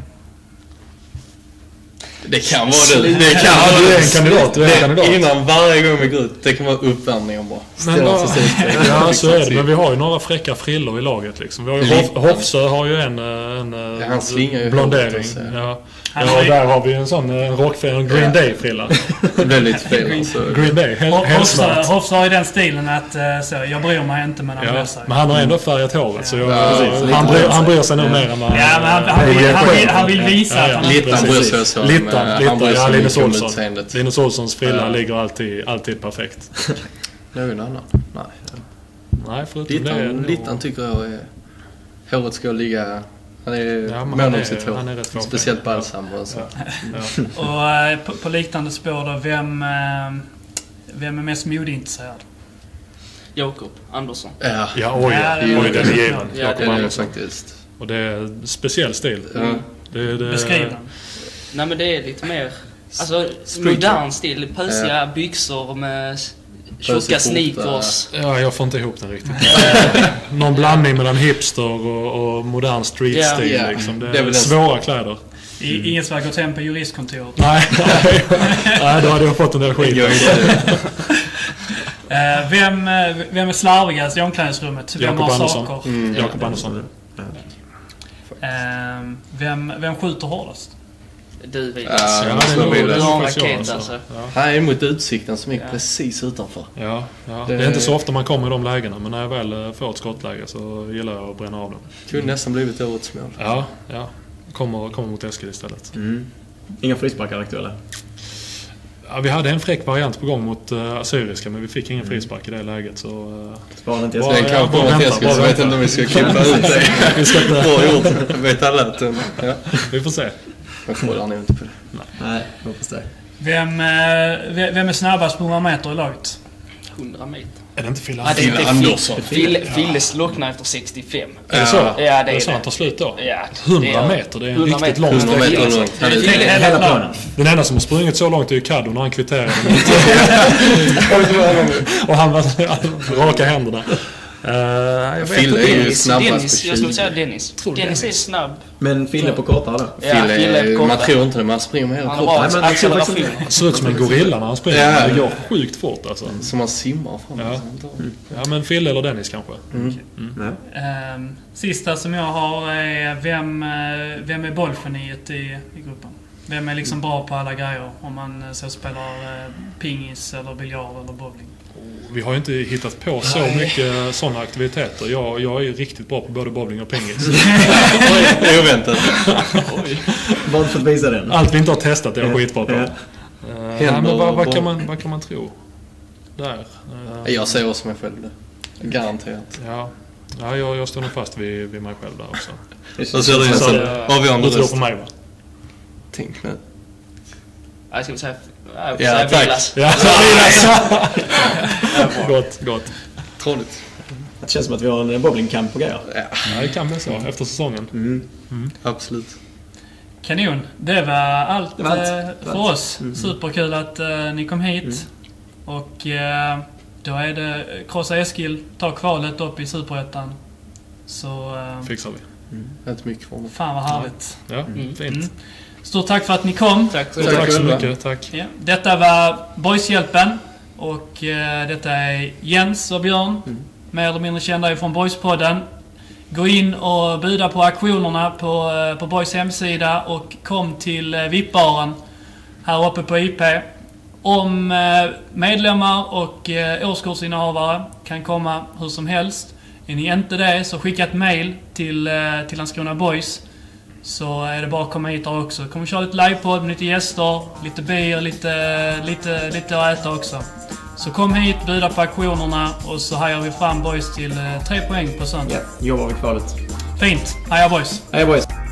Det kan vara det. Det kan ja, vara du är en kandidat, du är en kandidat. Innan varje gång vi går ut, det kan vara uppvärmningen bara. Men då, ja, så är det. Men vi har ju några fräcka frillor i laget liksom. Vi har ju Hof, Hofsö har ju en, en ja, han slingar ju blondering. Ja. Han Ja, har och ju- där har vi en sån en rockfrilla, en Green Day-frilla. Det blev lite fel alltså. Green Day, hel- Hofsa helsvart. Hofsa har ju den stilen att eh, så, jag bryr mig inte men han Ja, bryr sig. men han har ändå färgat håret så jag, Ja, precis. han, bryr, han bryr sig nog Ja. mer än vad Ja, men han, han, vill, han, vill, han vill visa Ja, ja. att han Littan precis. bryr sig så. men Littan, han Littan, bryr sig ja, Linus mycket om Olsson. utseendet. Linus Olssons frilla Ja. ligger alltid, alltid perfekt. Någon annan? Nej. Nej, förutom det... är Littan, nog- Littan tycker jag är... Håret ska ligga... Han är Ja, men mån han om är- sitt hår. han är rätt fåfäng. Speciellt balsam och så. Ja. Och eh, på, på liknande spår då, vem, eh, vem är mest modeintresserad? Jakob Andersson. Ja, Ja, oj, Ja, ja. det är oj, den är given. Ja, Jakob det är det Andersson. faktiskt. Och det är en speciell stil. Ja. Det, det, Beskriv den. Nej men det är lite mer, alltså Street. modern stil. Pösiga byxor med s- tjocka Pösig sneakers. Ja, jag får inte ihop den riktigt. Någon blandning mellan hipster och, och modern streetstil. Ja. Ja. Liksom. Det Det är är väl den- svåra kläder. I, ingen som har gått hem på juristkontoret. Nej, nej, nej, då hade jag fått en del skit. Jag är Eh, vem, eh, vem är slarvigast i omklädningsrummet? Vem Jakob har Andersson. saker? Mm. Jakob Andersson. Eh, vem, vem skjuter hårdast? Du Vilas. Ja, Ja, måste det är vara nog- Vilas. det är Du har nog en faktiskt jag, raket alltså. alltså. Ja. Han är mot utsikten som gick Ja. precis utanför. Ja, ja. Det- Det är inte så ofta man kommer i de lägena, men när jag väl eh, får ett skottläge så gillar jag att bränna av dem. Kunde nästan blivit årets mål. Ja, ja. Kommer, kommer mot Eskil istället. Mm. Inga frisparkar aktuella? Ja, vi hade en fräck variant på gång mot uh, Assyriska, men vi fick ingen frispark i det läget. Så, uh, Spara den till Bra. Den Eskil. Ja, kanske bara kommer till vänta, Eskil bara så vet vänta. jag inte om vi ska klippa ut det. vi, ska inte, Bra gjort. Vet alla att den... Ja. vi får se. Jag kollar nog inte på det. Nej, hoppas det. Vem, eh, ve- vem är snabbast på hundra meter i laget? hundra meter. Är det inte Fille Ja, det är Andersson? inte Andersson. Fille. Fille slocknar efter sextiofem. Är det så? Ja, det är är det så det. han tar slut då? Ja, hundra det är- meter, det är en hundra riktigt meter. lång hundra sträcka. meter långt. Han är- Hela, Hela hela planen. planen. Den enda som har sprungit så långt är ju Kaddo när han kvitterade. Och han var raka händerna. Uh, jag vet Fille inte. är ju Dennis, snabbast Dennis, på jag skulle tjugo. säga Dennis. Tror Dennis är Dennis. snabb. Men Fille på kortare då? Ja, Fille, Fille är man kortare. tror inte det, men han springer med hela Han har kroppen. bra Nej, men det ser faktiskt acceleration. Han ser ut som en gorilla när han springer. Ja. Det går sjukt fort alltså. Som man simmar fram. Ja. Mm. Ja, men Fille eller Dennis kanske. Nej. Ehm, sista som jag har är vem, eh, vem är bollgeniet i, i gruppen? Vem är liksom bra på alla grejer? Om man eh, så spelar eh, pingis eller biljard eller bowling. Vi har ju inte hittat på så mycket sådana aktiviteter. Jag, jag är ju riktigt bra på både bowling och pingis. Oväntat. Vad för att visa den? Allt vi inte har testat är jag skitbra på. Ja. Uh, nej, men vad, vad, och- kan man, vad kan man tro? Där. Eh, Jag säger också mig själv det. Garanterat. ja, ja jag, jag står nog fast vid, vid mig själv där också. Vad säger du? Så, Så eh, avgörande Du tror röst. på mig va? Tänk nu. Jag skulle säga, jag Ja, säga tack. Vilas. Ja, gott, gott. Troligt. Det känns som att vi har en bowlingkamp på grejer. Ja, Ja, det kan bli så efter säsongen. Mm. absolut. Kanon. Det var allt, Det var allt. eh, Det för var allt. oss. Superkul att eh, ni kom hit. Och eh, då är det krossa Eskil, ta kvalet upp i Superettan. Så eh, Fixar vi. Inte mycket för mig. fan vad härligt. Ja, fint. Mm. Stort tack för att ni kom. Tack så Tack, Tack så själva. mycket. Tack. Ja. Detta var Boyshjälpen. Och eh, detta är Jens och Björn. Mer eller mindre kända ifrån Boyspodden. Gå in och buda på auktionerna på, eh, på Boys hemsida och kom till eh, V I P-baren här uppe på I P. Om eh, medlemmar och eh, årskortsinnehavare kan komma hur som helst. Är ni inte det så skicka ett mail till, eh, till Landskrona Boys. Så är det bara att komma hit där också. Kommer köra lite livepodd med lite gäster, lite bier, lite, lite, lite att äta också. Så kom hit, buda på auktionerna och så hajar vi fram Boys till eh, tre poäng på söndag. Ja, jobbar vi kvalet. Fint! Heja Boys! Hej boys!